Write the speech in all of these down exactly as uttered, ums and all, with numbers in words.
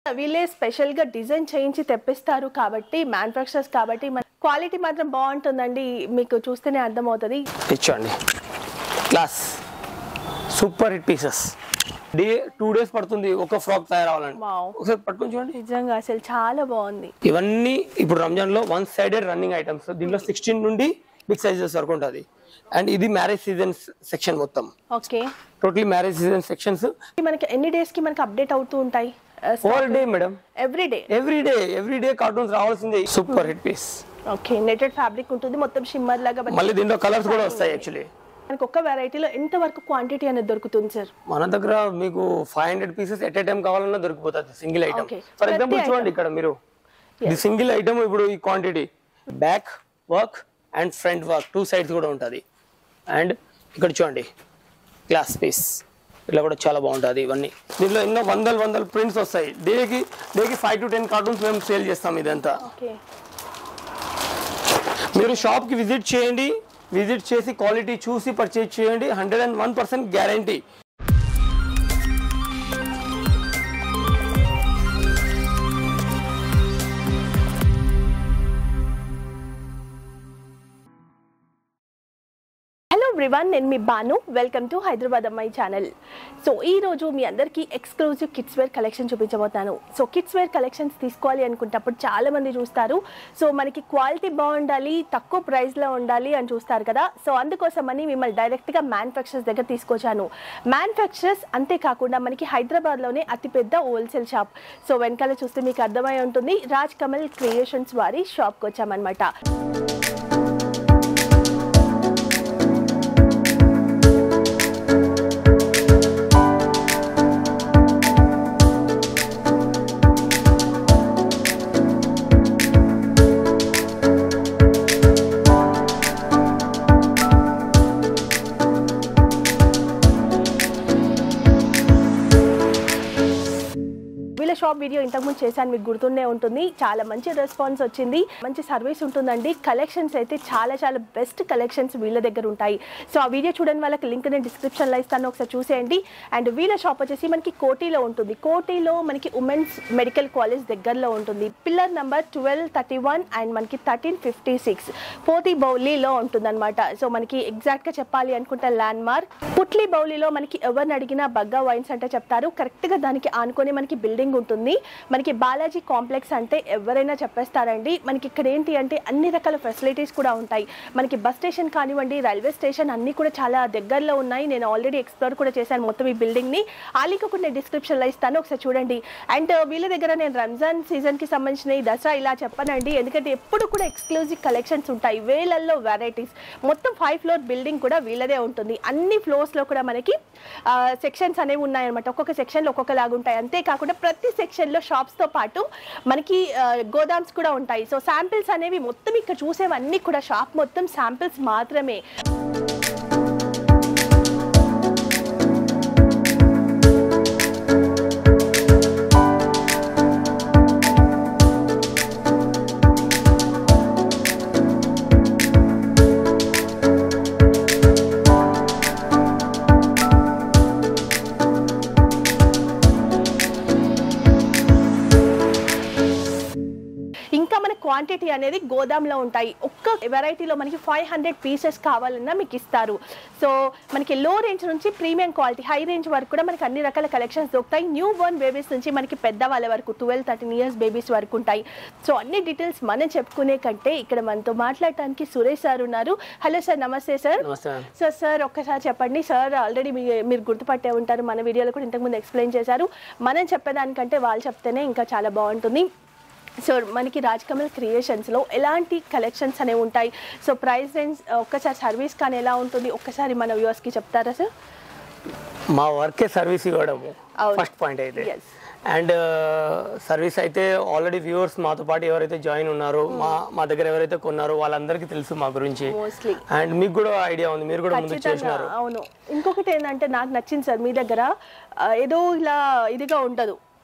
వీళ్ళే స్పెషల్ గా డిజైన్ చేయించి తెప్పిస్తారు కాబట్టి మ్యానుఫ్యాక్చరర్స్ కాబట్టి క్వాలిటీ మాత్రం బాగుంటుందండి, మీకు చూస్తేనే అర్థమవుతుంది. ఇచ్చండి class super hit pieces. Day two days పడుతుంది ఒక ఫ్రాక్ తయారవ్వాలండి. ఒకసారి పట్టుకొని చూడండి, నిజంగా అసలు చాలా బాగుంది. ఇవన్నీ ఇప్పుడు రంజాన్ లో వన్ సైడెడ్ రన్నింగ్ ఐటమ్స్. దీంట్లో సిక్స్టీన్ నుండి బిగ్ సైజెస్ వరకు ఉంటుంది. అండ్ ఇది మ్యారేజ్ సీజన్ సెక్షన్ మొత్తం. Okay, totally marriage season sections. మనకి ఎన్ని డేస్ కి మనకి అప్డేట్ అవుతూ ఉంటాయి? All day madam, every day every day every day cartons రావాల్సిందే. Super hit piece. Okay, netted fabric ఉంటుంది మొత్తం షిమ్మర్ లాగా. మళ్ళీ దీంట్లో కలర్స్ కూడా వస్తాయి. యాక్చువల్లీ మనకి ఒక్క వెరైటీలో ఎంత వరకు క్వాంటిటీ అనేది దొరుకుతుంది సార్? మన దగ్గర మీకు five hundred pieces at a time కావాలన్నా దొరికిపోతుంది సింగిల్ ఐటమ్. ఫర్ ఎగ్జాంపుల్ చూడండి ఇక్కడ మీరు ఇది సింగిల్ ఐటమ్. ఇప్పుడు ఈ quantity back work and front work two sides కూడా ఉంటుంది. అండ్ ఇక్కడ చూడండి గ్లాస్ పీస్, ఇలా కూడా చాలా బాగుంటుంది. ఇవన్నీ దీంట్లో ఎన్నో వందల వందల ప్రింట్స్ వస్తాయి. డేకి డేకి ఫైవ్ టు టెన్ కార్టూన్స్ మేము సేల్ చేస్తాం. ఇదంతా మీరు షాప్కి విజిట్ చేయండి, విజిట్ చేసి క్వాలిటీ చూసి పర్చేజ్ చేయండి. Hundred and one percent guarantee. Everyone, నేను మీ బాను. వెల్కమ్ టు హైదరాబాద్ అమ్మాయి ఛానల్. సో ఈ రోజు మీ అందరికీ ఎక్స్క్లూజివ్ కిడ్స్ వేర్ కలెక్షన్ చూపించబోతాను. సో కిడ్స్ వేర్ కలెక్షన్స్ తీసుకోవాలి అనుకుంటప్పుడు చాలా మంది చూస్తారు, సో మనకి క్వాలిటీ బాగుండాలి, తక్కువ ప్రైస్లో ఉండాలి అని చూస్తారు కదా. సో అందుకోసమని మిమ్మల్ని డైరెక్ట్గా మ్యానుఫ్యాక్చరర్స్ దగ్గర తీసుకొచ్చాను. మ్యానుఫ్యాక్చరర్స్ అంతేకాకుండా మనకి హైదరాబాద్లోనే అతిపెద్ద హోల్సేల్ షాప్. సో వెనకాల చూస్తే మీకు అర్థమై ఉంటుంది, రాజ్ కమల్ క్రియేషన్స్ వారి షాప్కి వచ్చామన్నమాట. షాప్ వీడియో ఇంతకుముందు చేశాను, మీకు గుర్తుండే ఉంటుంది. చాలా మంచి రెస్పాన్స్ వచ్చింది, మంచి సర్వీస్ ఉంటుందండి. కలెక్షన్స్ అయితే చాలా చాలా బెస్ట్ కలెక్షన్స్ వీళ్ళ దగ్గర ఉంటాయి. సో ఆ వీడియో చూడండి, వాళ్ళకి లింక్ నేను డిస్క్రిప్షన్లో ఇస్తాను, ఒకసారి చూసేయండి. అండ్ వీళ్ళ షాప్ వచ్చేసి మనకి కోటిలో ఉంటుంది. కోటిలో మనకి ఉమెన్స్ మెడికల్ కాలేజ్ దగ్గరలో ఉంటుంది. Pillar number twelve thirty one and మనకి థర్టీన్ ఫిఫ్టీ సిక్స్ పోతి బౌలీలో ఉంటుంది అనమాట. సో మనకి ఎగ్జాక్ట్గా చెప్పాలి అనుకుంటే ల్యాండ్ మార్క్ పుట్లీ బౌలీలో మనకి ఎవరిని అడిగినా బగ్గా వైన్స్ అంటే చెప్తారు. కరెక్ట్గా దానికి ఆనుకొని మనకి బిల్డింగ్ ఉంటుంది. మనకి బాలాజీ కాంప్లెక్స్ అంటే ఎవరైనా చెప్పేస్తారండి. మనకి ఇక్కడ ఏంటి అంటే అన్ని రకాల ఫెసిలిటీస్ కూడా ఉంటాయి. మనకి బస్ స్టేషన్ కానివ్వండి, రైల్వే స్టేషన్ అన్ని కూడా చాలా దగ్గరలో ఉన్నాయి. నేను ఆల్రెడీ ఎక్స్ప్లోర్ కూడా చేశాను మొత్తం ఈ బిల్డింగ్ ని. ఆ లింక్ కూడా నేను డిస్క్రిప్షన్ లో ఇస్తాను, ఒకసారి చూడండి. అండ్ వీళ్ళ దగ్గర నేను రంజాన్ సీజన్ కి సంబంధించిన దసరా ఇలా చెప్పనండి, ఎందుకంటే ఎప్పుడు కూడా ఎక్స్క్లూజివ్ కలెక్షన్స్ ఉంటాయి, వేలల్లో వెరైటీస్. మొత్తం ఫైవ్ ఫ్లోర్ బిల్డింగ్ కూడా వీళ్ళదే ఉంటుంది. అన్ని ఫ్లోర్స్ లో కూడా మనకి సెక్షన్స్ అనేవి ఉన్నాయన్నమాట. ఒక్కొక్క సెక్షన్ లో ఒక్కొక్క లాగా ఉంటాయి. అంతేకాకుండా ప్రతి సెక్షన్ లో షాప్స్ తో పాటు మనకి గోదామ్స్ కూడా ఉంటాయి. సో శాంపిల్స్ అనేవి మొత్తం ఇక్కడ చూసేవన్నీ కూడా షాప్ మొత్తం శాంపిల్స్ మాత్రమే. క్వాంటిటీ అనేది గోదాంలో ఉంటాయి. ఒక్క వెరైటీలో మనకి ఫైవ్ హండ్రెడ్ పీసెస్ కావాలన్నా మీకు ఇస్తారు. సో మనకి లో రేంజ్ నుంచి ప్రీమియం క్వాలిటీ హై రేంజ్ వరకు కూడా మనకి అన్ని రకాల కలెక్షన్స్ దొరుకుతాయి. న్యూ బోర్న్ బేబీస్ నుంచి మనకి పెద్ద వాళ్ళ వరకు ట్వెల్వ్ థర్టీన్ ఇయర్స్ బేబీస్ వరకు ఉంటాయి. సో అన్ని డీటెయిల్స్ మనం చెప్పుకునే కంటే ఇక్కడ మనతో మాట్లాడటానికి సురేష్ సార్ ఉన్నారు. హలో సార్, నమస్తే సార్. సార్ సార్ ఒక్కసారి చెప్పండి సార్, ఆల్రెడీ మీరు గుర్తుపట్టే ఉంటారు, మన వీడియోలో కూడా ఇంతకుముందు ఎక్స్ప్లెయిన్ చేశారు. మనం చెప్పేదానికంటే వాళ్ళు చెప్తేనే ఇంకా చాలా బాగుంటుంది. సో మనకి రాజ్ కమల్ క్రియేషన్స్లో ఎలాంటి కలెక్షన్స్ అనేవి ఉంటాయి, సో ప్రైస్ రేంజ్, ఒక్కసారి సర్వీస్ కానీ ఎలా ఉంటుంది, ఒక్కసారి మన వ్యూవర్స్కి చెప్తారా సార్? మా వర్కే సర్వీస్ ఇవ్వడము ఫస్ట్ పాయింట్ అయితే. అండ్ సర్వీస్ అయితే ఆల్రెడీ వ్యూవర్స్ మాతో పాటు ఎవరైతే జాయిన్ ఉన్నారో, మా మా దగ్గర ఎవరైతే కొన్నారో వాళ్ళందరికీ తెలుసు మా గురించి. అండ్ మీకు కూడా ఐడియా ఉంది, మీరు కూడా ముందు చేసినారు. అవును. ఇంకొకటి ఏంటంటే నాకు నచ్చింది సార్, మీ దగ్గర ఏదో ఇలా ఇదిగా ఉండదు,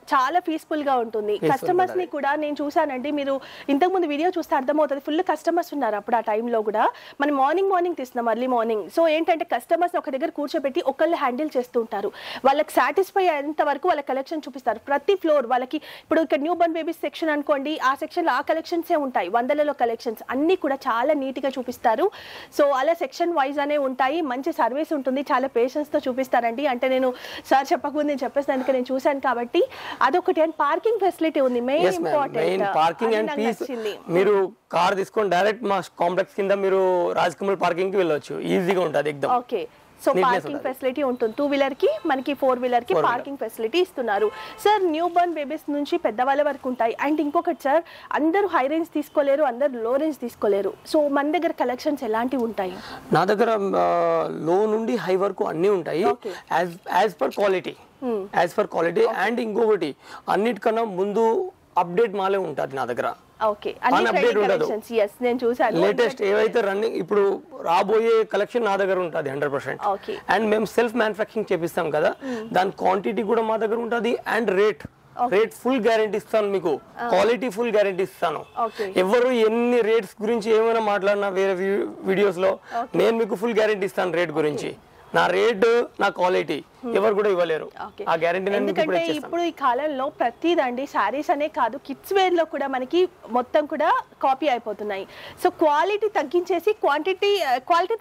చాలా పీస్ఫుల్ గా ఉంటుంది. కస్టమర్స్ ని కూడా నేను చూసానండి, మీరు ఇంతకు ముందు వీడియో చూస్తే అర్థమవుతుంది, ఫుల్ కస్టమర్స్ ఉన్నారు అప్పుడు ఆ టైంలో కూడా. మనం మార్నింగ్ మార్నింగ్ తీస్తున్నాం అర్లీ మార్నింగ్. సో ఏంటంటే కస్టమర్స్ ఒక దగ్గర కూర్చోబెట్టి ఒకళ్ళు హ్యాండిల్ చేస్తూ ఉంటారు. వాళ్ళకి సాటిస్ఫై అయ్యేంత వరకు వాళ్ళ కలెక్షన్ చూపిస్తారు. ప్రతి ఫ్లోర్ వాళ్ళకి, ఇప్పుడు ఇక్కడ న్యూ బర్న్ బేబీస్ సెక్షన్ అనుకోండి, ఆ సెక్షన్ లో ఆ కలెక్షన్సే ఉంటాయి, వందలలో కలెక్షన్స్ అన్ని కూడా చాలా నీట్ గా చూపిస్తారు. సో అలా సెక్షన్ వైజ్ అనే ఉంటాయి. మంచి సర్వీస్ ఉంటుంది, చాలా పేషెన్స్ తో చూపిస్తారండి. అంటే నేను సార్ చెప్పకముందు నేను చెప్పేసాను, నేను చూసాను కాబట్టి అదొకటి. అండ్ పార్కింగ్ ఫెసిలిటీ ఉంది, main important parking and peace. మీరు కార్ తీసుకొని డైరెక్ట్ మా కాంప్లెక్స్ కింద మీరు రాజ్ కమల్ పార్కింగ్ కి వెళ్ళొచ్చు, ఈజీగా ఉంటుంది ఎక్దమ్. ఓకే, సో పార్కింగ్ ఫెసిలిటీ ఉంటుంది. టూ వీలర్ కి మనకి ఫోర్ వీలర్ కి పార్కింగ్ ఫెసిలిటీ ఇస్తున్నారు సార్. న్యూ బర్న్ బేబీస్ నుంచి పెద్దవాళ్ళ వరకు ఉంటాయి. అండ్ ఇంకొకటి సార్, అందరూ హై రేంజ్ తీసుకోలేరు, అందరూ లో రేంజ్ తీసుకోలేరు. సో మన దగ్గర కలెక్షన్స్ ఎలాంటివి ఉంటాయి? నా దగ్గర లో నుండి హై వరకు అన్ని ఉంటాయి, as per quality as per quality. And ఇంకొకటి, అన్నిటికన్నా ముందు అప్డేట్ మాలే ఉంటుంది నా దగ్గర. ఓకే, అన్ని అప్డేట్ ఉండదు. yes నేను చూసాను. లేటెస్ట్ ఏవైతే రన్నింగ్ ఇప్పుడు రాబోయే కలెక్షన్ నా దగ్గర ఉంటుంది హండ్రెడ్ పర్సెంట్. అండ్ మేము సెల్ఫ్ మ్యానుఫ్యాక్చరింగ్ చేపిస్తాం కదా, దాని క్వాంటిటీ కూడా మా దగ్గర ఉంటుంది. And rate rate full guarantee ఇస్తాను మీకు, క్వాలిటీ ఫుల్ గ్యారెంటీ ఇస్తాను. ఎవరు ఎన్ని రేట్స్ గురించి ఏమైనా మాట్లాడినా వేరే వీడియోస్ లో, నేను మీకు ఫుల్ గ్యారెంటీ ఇస్తాను రేట్ గురించి. నా రేట్ నా క్వాలిటీ ఎవరు కూడా ఇవ్వలేరు, ఆ గ్యారెంటీ. ఎందుకంటే ఇప్పుడు ఈ కాలంలో ప్రతిదండి సారీస్ అనే కాదు, కిడ్స్ వేర్ లో కూడా మనకి మొత్తం కూడా కాపీ అయిపోతున్నాయి. సో క్వాలిటీ తగ్గించేసి క్వాంటిటీ క్వాలిటీ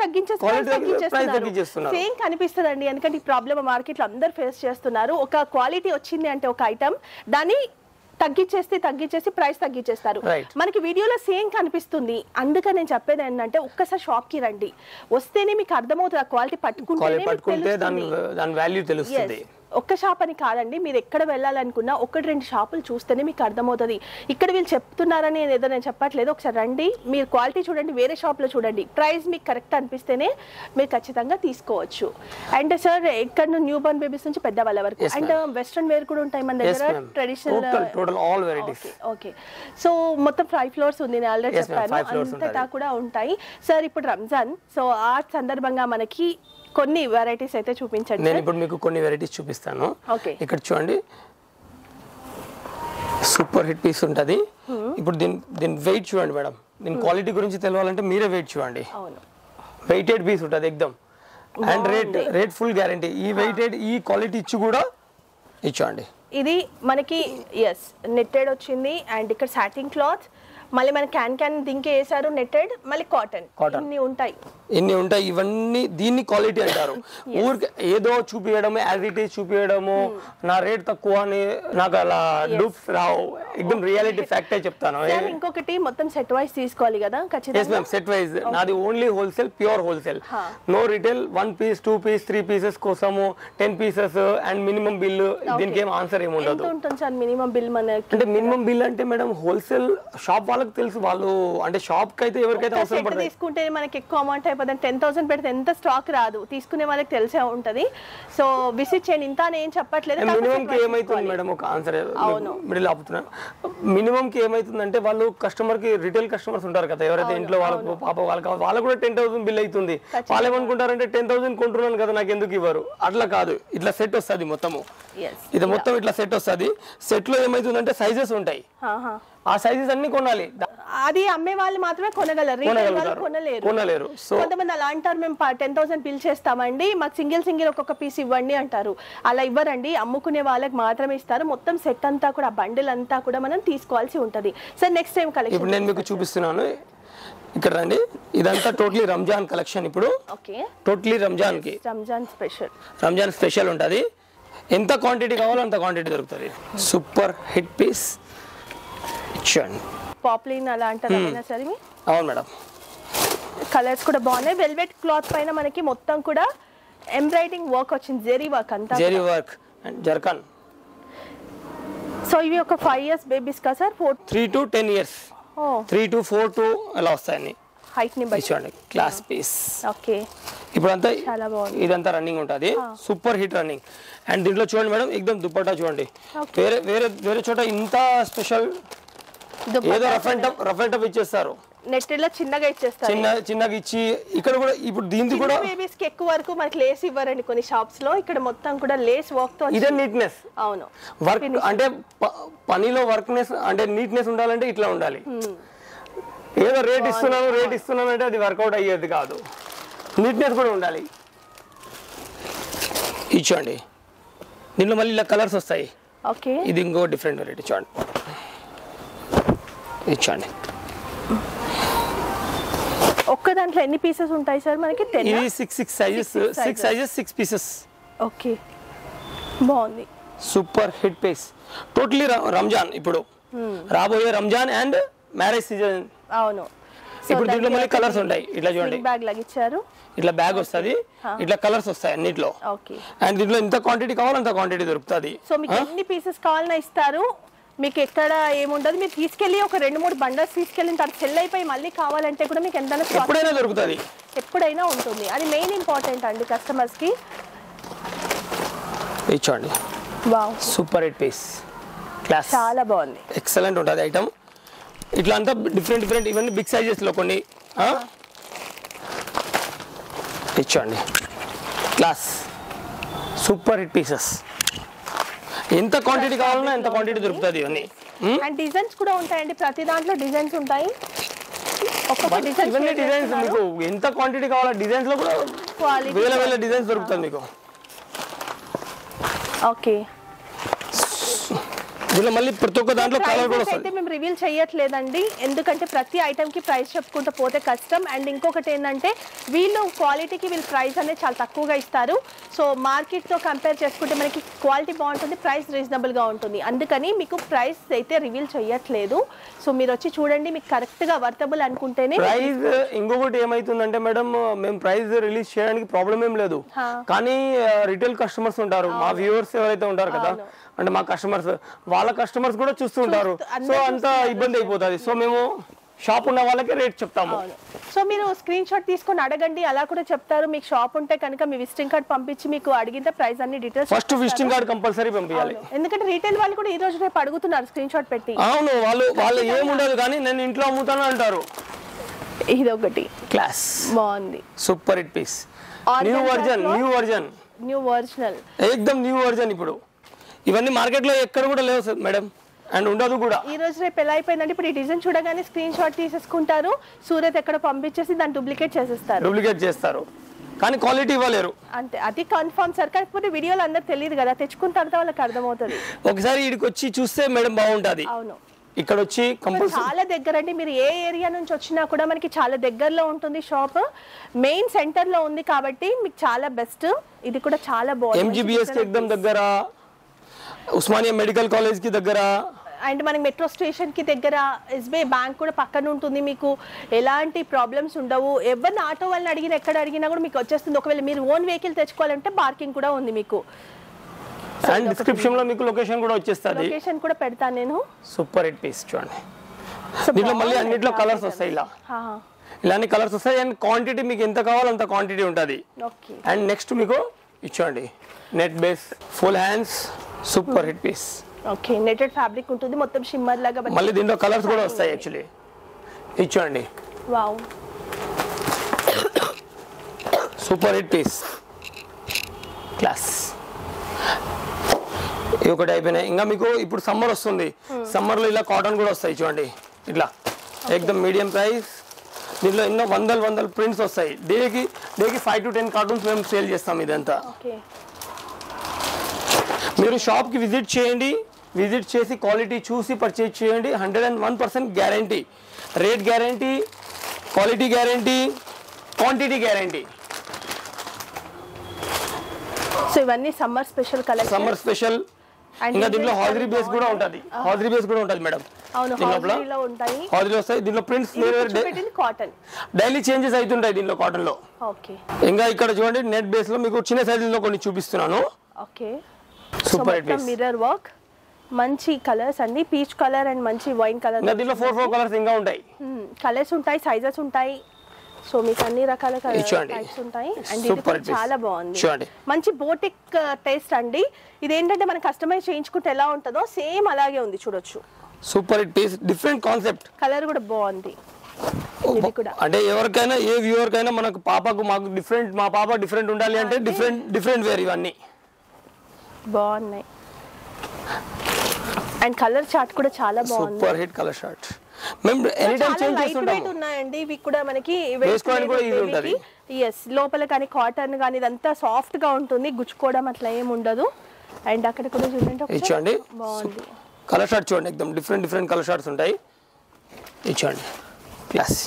తగ్గించేసి సేమ్ కనిపిస్తుందండి. ఎందుకంటే ఈ ప్రాబ్లమ్ మార్కెట్ లో అందరు ఫేస్ చేస్తున్నారు. ఒక క్వాలిటీ వచ్చింది అంటే ఒక ఐటమ్, దాన్ని తగ్గించేస్తే తగ్గించేసి ప్రైస్ తగ్గించేస్తారు. మనకి వీడియోలో సేమ్ కనిపిస్తుంది. అందుకని నేను చెప్పేది ఏంటంటే ఒక్కసారి షాప్ కి రండి, వస్తేనే మీకు అర్థమవుతుంది. ఆ క్వాలిటీ పట్టుకుంటే దాని వాల్యూ తెలుస్తుంది. ఒక్క షాప్ అని కాదండి, మీరు ఎక్కడ వెళ్ళాలనుకున్నా ఒకటి రెండు షాపులు చూస్తేనే మీకు అర్థమవుతుంది. ఇక్కడ వీళ్ళు చెప్తున్నారని ఏదో నేను చెప్పట్లేదు, ఒకసారి రండి, మీరు క్వాలిటీ చూడండి, వేరే షాప్ లో చూడండి, ప్రైస్ మీకు కరెక్ట్ అనిపిస్తేనే మీరు ఖచ్చితంగా తీసుకోవచ్చు. అండ్ సార్ ఇక్కడ న్యూ బర్న్ బేబీస్ నుంచి పెద్దవాళ్ళ వరకు, అండ్ వెస్ట్రన్ వేర్ కూడా ఉంటాయి మన దగ్గర, ట్రెడిషనల్. ఓకే, సో మొత్తం ఫైవ్ ఫ్లోర్స్ ఉంది, నేను ఆల్రెడీ చెప్పాను, అంతటా కూడా ఉంటాయి. సార్ ఇప్పుడు రంజాన్, సో ఆ సందర్భంగా మనకి కొన్ని వెరైటీస్ అయితే చూపించండి. నేను ఇప్పుడు మీకు కొన్ని వెరైటీస్ చూపిస్తాను. ఇక్కడ చూడండి, సూపర్ హిట్ పీస్ ఉంటుంది. ఇప్పుడు దీని దీని వెయిట్ చూడండి మేడం, దీని క్వాలిటీ గురించి తెలియాలంటే మీరే వెయిట్ చూడండి. వెయిటెడ్ పీస్ ఉంటుంది ఎక్దమ్. And rate rate full guarantee. ఈ వెయిటెడ్ ఈ క్వాలిటీ ఇచ్చి కూడా ఇచ్చండి. ఇది మనకి ఎస్ నెట్టెడ్ వచ్చింది. అండ్ ఇక్కడ సాటిన్ క్లాత్, మళ్ళీ మన క్యాన్ క్యాన్ దీనికి వేసారు నెట్టెడ్, మళ్ళీ కాటన్, ఇన్ని ఉంటాయి ఇన్ని ఉంటాయి. ఇవన్నీ దీన్ని క్వాలిటీ అంటారు. ఊరికి ఏదో చూపించడము, యాజ్ ఇట్ ఈస్ చూపించడము, నా రేట్ తక్కువ అని నాకు అలా డూప్స్ రావు. ఎక్దమ్ రియాలిటీ ఫ్యాక్టే చెప్తాను. ఇంకొకటి మొత్తం సెట్ వైజ్ తీసుకోవాలి కదా ఖచ్చితంగా. సెట్ వైజ్ నాది only wholesale, pure wholesale, no retail. One piece, two piece, three pieces కోసము ten pieces and minimum bill. దీనికి ఏం ఆన్సర్ ఏమి ఉండదు. మినిమం బిల్ మనకి అంటే మినిమం బిల్ అంటే మేడం హోల్సేల్ షాప్ వాళ్ళకి తెలుసు, వాళ్ళు అంటే షాప్ కి అయితే ఎవరికైతే అవసరం పడుతుంది తీసుకుంటే మనకి ఎక్కువ అమౌంట్ అయిపోతుంది. టెన్ థౌసండ్ పెడితే ఎంత స్టాక్ రాదు, తీసుకునే వాళ్ళకి తెలిసే ఉంటది. సో విజిట్ చేయండి, ఇంత నేను చెప్పట్లేదు. మినిమం కి ఏమైతుంది మేడం, ఒక ఆన్సర్ మిడిల్ ఆపుతున్నా. మినిమం కి ఏమైతుందంటే వాళ్ళు కస్టమర్ కి, రిటైల్ కస్టమర్స్ ఉంటారు కదా ఎవరైతే ఇంట్లో వాళ్ళకు పాప వాళ్ళకి వాళ్ళకు కూడా టెన్ థౌసండ్ బిల్ అవుతుంది. వాళ్ళు ఏమనుకుంటారంటే టెన్ థౌసండ్ కొంటున్నాను కదా నాకు ఎందుకు ఇవ్వరు, అట్లా కాదు. ఇట్లా సెట్ వస్తుంది మొత్తము, ఇది మొత్తం ఇట్లా సెట్ వస్తుంది. సెట్ లో ఏమైతుందంటే సైజెస్ ఉంటాయి, ఆ సైజెస్ అన్ని కొనాలి. అది అమ్మే వాళ్ళు మాత్రమే కొనగలరు, కొనలేరు కొనలేరు కొంతమంది అలా అంటారు, మేము టెన్ థౌసండ్ బిల్ చేస్తామండి, మాకు సింగిల్ సింగిల్ ఒక్కొక్క పీస్ ఇవ్వండి అంటారు. అలా ఇవ్వరండి, అమ్ముకునే వాళ్ళకి మాత్రమే ఇస్తారు. మొత్తం సెట్ అంతా కూడా, బండిల్ అంతా కూడా మనం తీసుకోవాల్సి ఉంటది. సార్ నెక్స్ట్ టైం కలెక్షన్ ఇప్పుడు నేను మీకు చూపిస్తున్నాను. ఇక్కడ రండి, ఇదంతా టోటలీ రంజాన్ కలెక్షన్. ఇప్పుడు టోటలీ రంజాన్ కి రంజాన్ స్పెషల్ రంజాన్ స్పెషల్ ఉంటది. ఎంత క్వాంటిటీ కావాలో అంత క్వాంటిటీ దొరుకుతుంది. సూపర్ హిట్ పీస్ చూడండి, పాప్లిన్ అలా అంటారు సరే. అవును మేడం, కలర్స్ కూడా బాగున్నాయి. వెల్వెట్ క్లాత్ పైన మనకి మొత్తం కూడా ఎంబ్రాయిడింగ్ వర్క్ వచ్చింది, జెరీ వర్క్ అంతా, zari work and zircon. So ఇవి ఒక ఫైవ్ ఇయర్స్ బేబీస్ కా sir? Four three to ten years three to four to అలా వస్తాయని హైట్ ని బట్టి చూడండి. Class piece. ఓకే, ఇప్పుడు అంతా చాలా బాగుంది, ఇదంతా రన్నింగ్ ఉంటుంది, సూపర్ హిట్ రన్నింగ్. అండ్ దీంట్లో చూడండి మేడం, ఎక్దమ్ దుపట్టా చూడండి. వేరే వేరే వేరే చోట ఇంత స్పెషల్ ఏదో rough and tough rough and tough ఇచ్చేస్తారు, నెట్టెలో చిన్నగా ఇచ్చేస్తారు, చిన్న చిన్నగా ఇచ్చి ఇక్కడ కూడా ఇప్పుడు దీనికి కూడా బేబీస్ కి ఎక్కువ వరకు మనకి లేస్ ఇవ్వరండి కొన్ని షాప్స్ లో, ఇక్కడ మొత్తం కూడా లేస్ వర్క్ తో ఇదే నీట్నెస్. అవును, వర్క్ అంటే పనిలో వర్క్నెస్ అంటే నీట్నెస్ ఉండాలంటే ఇట్లా ఉండాలి. ఏదో రేట్ ఇస్తున్నాను రేట్ ఇస్తున్నాను అంటే అది వర్కౌట్ అయ్యేది కాదు, నీట్నెస్ కూడా ఉండాలి. ఇచ్చండి దీంట్లో మళ్ళీ ఇలా కలర్స్ వస్తాయి. ఓకే, ఇది ఇంకో డిఫరెంట్ వెరైటీ చూడండి. ఇచ్చండి ఒక్క దాంట్లో ఎన్ని పీసెస్ ఉంటాయి సార్ మనకి? ఇది six six sizes six sizes six pieces. Okay, బాగుంది, super hit piece. Totally Ramzan ఇప్పుడు రాబోయే రంజాన్ అండ్ మ్యారేజ్ సీజన్. అవును, ఇప్పుడు దీంట్లో మళ్ళీ కలర్స్ ఉంటాయి. ఇట్లా చూడండి, బ్యాగ్ లాగా ఇచ్చారు, ఇట్లా బ్యాగ్ వస్తుంది, ఇట్లా కలర్స్ వస్తాయి అన్నిట్లో. ఓకే, అండ్ దీంట్లో ఎంత క్వాంటిటీ కావాలో అంత క్వాంటిటీ దొరుకుతుంది. సో మీకు ఎన్ని పీసెస్ కావాలన్నా ఇస్తారు, మీకు ఎక్కడ ఏముండదు. మీరు తీసుకెళ్ళి ఒక రెండు మూడు బండల్స్ తీసుకెళ్ళిన తర్వాత సెల్ అయిపోయి మళ్ళీ కావాలంటే కూడా మీకు ఎంత ఎప్పుడైనా దొరుకుతుంది, ఎప్పుడైనా ఉంటుంది. అది మెయిన్ ఇంపార్టెంట్ అండి కస్టమర్స్ కి. ఇచ్చండి wow, super hit piece, class, చాలా బాగుంది, ఎక్సలెంట్ ఉంటుంది ఐటమ్. ఇట్లా అంతా డిఫరెంట్ డిఫరెంట్ ఇవన్నీ బిగ్ సైజెస్ లో కొన్ని. ఇచ్చండి క్లాస్, సూపర్ హిట్ పీసెస్. ఎంత క్వాంటిటీ కావాలన్నా ఎంత క్వాంటిటీ దొరుకుతుంది ఇవన్నీ. అండ్ డిజైన్స్ కూడా ఉంటాయండి, ప్రతి దాంట్లో డిజైన్స్ ఉంటాయి. ఒక్కొక్క డిజైన్ ఇవన్నీ డిజైన్స్ మీకు ఎంత క్వాంటిటీ కావాలో డిజైన్స్ లో కూడా వేల వేల డిజైన్స్ దొరుకుతుంది మీకు. ఓకే, దీనిలో మళ్ళీ ప్రతి ఒక్క దాంట్లో కలర్ కూడా వస్తుంది. అయితే మేము రివీల్ చేయట్లేదండి, ఎందుకంటే ప్రతి ఐటమ్ కి ప్రైస్ చెప్పుకుంటూ పోతే కష్టం. అండ్ ఇంకొకటి ఏంటంటే వీళ్ళు క్వాలిటీకి వీళ్ళు ప్రైస్ అనేది చాలా తక్కువగా ఇస్తారు. సో మార్కెట్ తో కంపేర్ చేసుకుంటే మనకి క్వాలిటీ బాగుంటుంది, ప్రైస్ రీజనబుల్ గా ఉంటుంది. అందుకని మీకు ప్రైస్ అయితే రివీల్ చేయట్లేదు. సో మీరు వచ్చి చూడండి, మీకు కరెక్ట్ గా వర్తబుల్ అనుకుంటేనే ప్రైస్. ఇంకొకటి ఏమైతుందంటే మేడం, మేము ప్రైస్ రిలీజ్ చేయడానికి ప్రాబ్లం ఏం లేదు, కానీ రిటైల్ కస్టమర్స్ ఉంటారు, మా వ్యూవర్స్ ఎవరైతే ఉంటారు కదా, అంటే మా కస్టమర్స్, వాళ్ళ కస్టమర్స్ కూడా చూస్తుంటారు. సో అంత ఇబ్బంది అయిపోతుంది. సో మేము షాప్ ఉన్న వాళ్ళకి రేట్ చెప్తాము. సో మీరు స్క్రీన్ షాట్ తీసుకొని అడగండి, అలా కూడా చెప్తారు. మీకు షాప్ ఉంటే కనుక మీ విజిటింగ్ కార్డ్ పంపించి మీకు అడిగిన ప్రైస్ అన్ని details. First visiting card compulsory పంపించాలి, ఎందుకంటే రీటైల్ వాళ్ళు కూడా ఈ రోజు రేపు అడుగుతున్నారు స్క్రీన్ షాట్ పెట్టి. అవును, వాళ్ళు వాళ్ళు ఏముండదు కానీ నేను ఇంట్లో అమ్ముతాను అంటారు. ఇది ఒకటి క్లాస్, బాగుంది, super hit piece. New version new version new original, ఏకదమ్ న్యూ వర్జన్. ఇప్పుడు ఇవన్నీ మార్కెట్ లో ఎక్కడ కూడా లేవు సార్ మేడం, అండ్ ఉండదు కూడా. ఈ రోజు రేపు ఎలా అయిపోయిందంటే ఇప్పుడు ఈ డిజైన్ చూడగానే స్క్రీన్ షాట్ తీసేసుకుంటారు, సూరత్ ఎక్కడ పంపించేసి దాన్ని డూప్లికేట్ చేసేస్తారు, డూప్లికేట్ చేస్తారు, కానీ క్వాలిటీ ఇవ్వలేరు. అంతే, అది కన్ఫర్మ్ సార్. కాకపోతే వీడియోలో అందరికి తెలియదు కదా, తెచ్చుకున్న తర్వాత వాళ్ళకి అర్థమవుతుంది. ఒకసారి ఇక్కడికి వచ్చి చూస్తే మేడం బాగుంటది. అవును, ఇక్కడ వచ్చి కంపల్సరీ చాలా దగ్గర అండి, మీరు ఏ ఏరియా నుంచి వచ్చినా కూడా మనకి చాలా దగ్గరలో ఉంటుంది షాప్, మెయిన్ సెంటర్ లో ఉంది కాబట్టి మీకు చాలా బెస్ట్. ఇది కూడా చాలా బాగుంది, ఎంజీబీఎస్ కి ఎక్దమ్ దగ్గర, ఉస్మానియా మెడికల్ కాలేజ్ కి దగ్గర, అండ్ మనకి మెట్రో స్టేషన్ కి దగ్గర, ఎస్బీఐ బ్యాంక్ కూడా పక్కన ఉంటుంది. మీకు ఎలాంటి ప్రాబ్లమ్స్ ఉండవు. ఎవరిని ఆటో వాళ్ళని అడిగినా ఎక్కడ అడిగినా కూడా మీకు వచ్చేస్తుంది. ఒకవేళ మీరు ఓన్ వెహికల్ తెచ్చుకోవాలంటే పార్కింగ్ కూడా ఉంది మీకు. అండ్ డిస్క్రిప్షన్ లో మీకు లొకేషన్ కూడా వచ్చేస్తుంది, లొకేషన్ కూడా పెడతాను నేను. సూపర్ హిట్ పీస్ చూడండి. దీంట్లో మళ్ళీ అన్నిట్లో కలర్స్ వస్తాయి, ఇలా ఇలాంటి కలర్స్ వస్తాయి. అండ్ క్వాంటిటీ మీకు ఎంత కావాలో అంత క్వాంటిటీ ఉంటుంది. అండ్ నెక్స్ట్ మీకు ఇచ్చండి net base full hands, super hit piece. Okay, netted fabric ఉంటుంది, మొత్తం షిమ్మర్ లాగా. మళ్ళీ దీంట్లో కలర్స్ కూడా వస్తాయి యాక్చువల్లీ. ఇచ్చండి wow, super hit piece, class. ఇది ఒకటి అయిపోయినాయి. ఇంకా మీకు ఇప్పుడు సమ్మర్ వస్తుంది, సమ్మర్ లో ఇలా కాటన్ కూడా వస్తాయి చూడండి, ఇట్లా ఏకదమ్ మీడియం ప్రైస్. దీంట్లో ఎన్నో వందల వందల ప్రింట్స్ వస్తాయి. డేకి డేకి ఫైవ్ టు టెన్ కార్టూన్స్ మేము సేల్ చేస్తాం. ఇదంతా మీరు షాప్ కి విజిట్ చేయండి, విజిట్ చేసి క్వాలిటీ చూసి పర్చేజ్ చేయండి. Hundred and one percent guarantee, rate guarantee, quality guarantee, quantity guarantee. So ఇవన్నీ summer special collection, summer special. ఇంకా దీంట్లో హాజరీ బేస్ కూడా ఉంటుంది, హాజరీ బేస్ కూడా ఉంటుంది మేడం. అవును, హాజరీలో ఉంటాయి, హాజరీ వస్తాయి. దీంట్లో ప్రింట్స్ కాటన్ డైలీ చేంజెస్ అవుతుంటాయి దీంట్లో కాటన్ లో. ఓకే, ఇంకా ఇక్కడ చూడండి నెట్ బేస్ లో మీకు చిన్న సైజులో కొన్ని చూపిస్తున్నాను. Okay, super hit piece, mirror work, మంచి కలర్స్ అండి, పీచ్ కలర్ అండ్ మంచి వైన్ కలర్. ఇంకా దీంట్లో ఫోర్ ఫోర్ కలర్స్ ఇంకా ఉంటాయి, కలర్స్ ఉంటాయి, సైజెస్ ఉంటాయి. సో మీకు అన్ని రకాల టైప్స్ ఉంటాయి. అండ్ ఇది కూడా చాలా బాగుంది, మంచి బోటిక్ టేస్ట్ అండి. ఇదేంటంటే మనం కస్టమైజ్ చేయించుకుంటే ఎలా ఉంటుందో సేమ్ అలాగే ఉంది, చూడొచ్చు. Super hit piece, different concept. Colour కూడా బాగుంది. ఇది కూడా అంటే ఎవరికైనా ఏ వ్యూవర్ కైనా మనకు పాపకు మాకు డిఫరెంట్ మా పాప డిఫరెంట్ ఉండాలి అంటే డిఫరెంట్ డిఫరెంట్ వేర్ ఇవన్నీ బాగున్నాయి. అండ్ కలర్ చార్ట్ కూడా చాలా బాగుంది. Super hit colour chart. మేము ఎనీ టైం చేంజ్ చేస్తుంటాము. ఉన్నాయండి ఇవి కూడా మనకి వేసుకోవడానికి కూడా ఈజీ ఉంటది. yes లోపల కానీ కాటన్ కానీ ఇదంతా సాఫ్ట్ గా ఉంటుంది, గుచ్చుకోవడం అట్లా ఏం ఉండదు. అండ్ అక్కడ కూడా చూడండి ఇచ్చండి బాగుంది. కలర్ షార్ట్ చూడండి, ఎక్దమ్ డిఫరెంట్ డిఫరెంట్ కలర్ షార్ట్స్ ఉంటాయి. ఇచ్చండి క్లాస్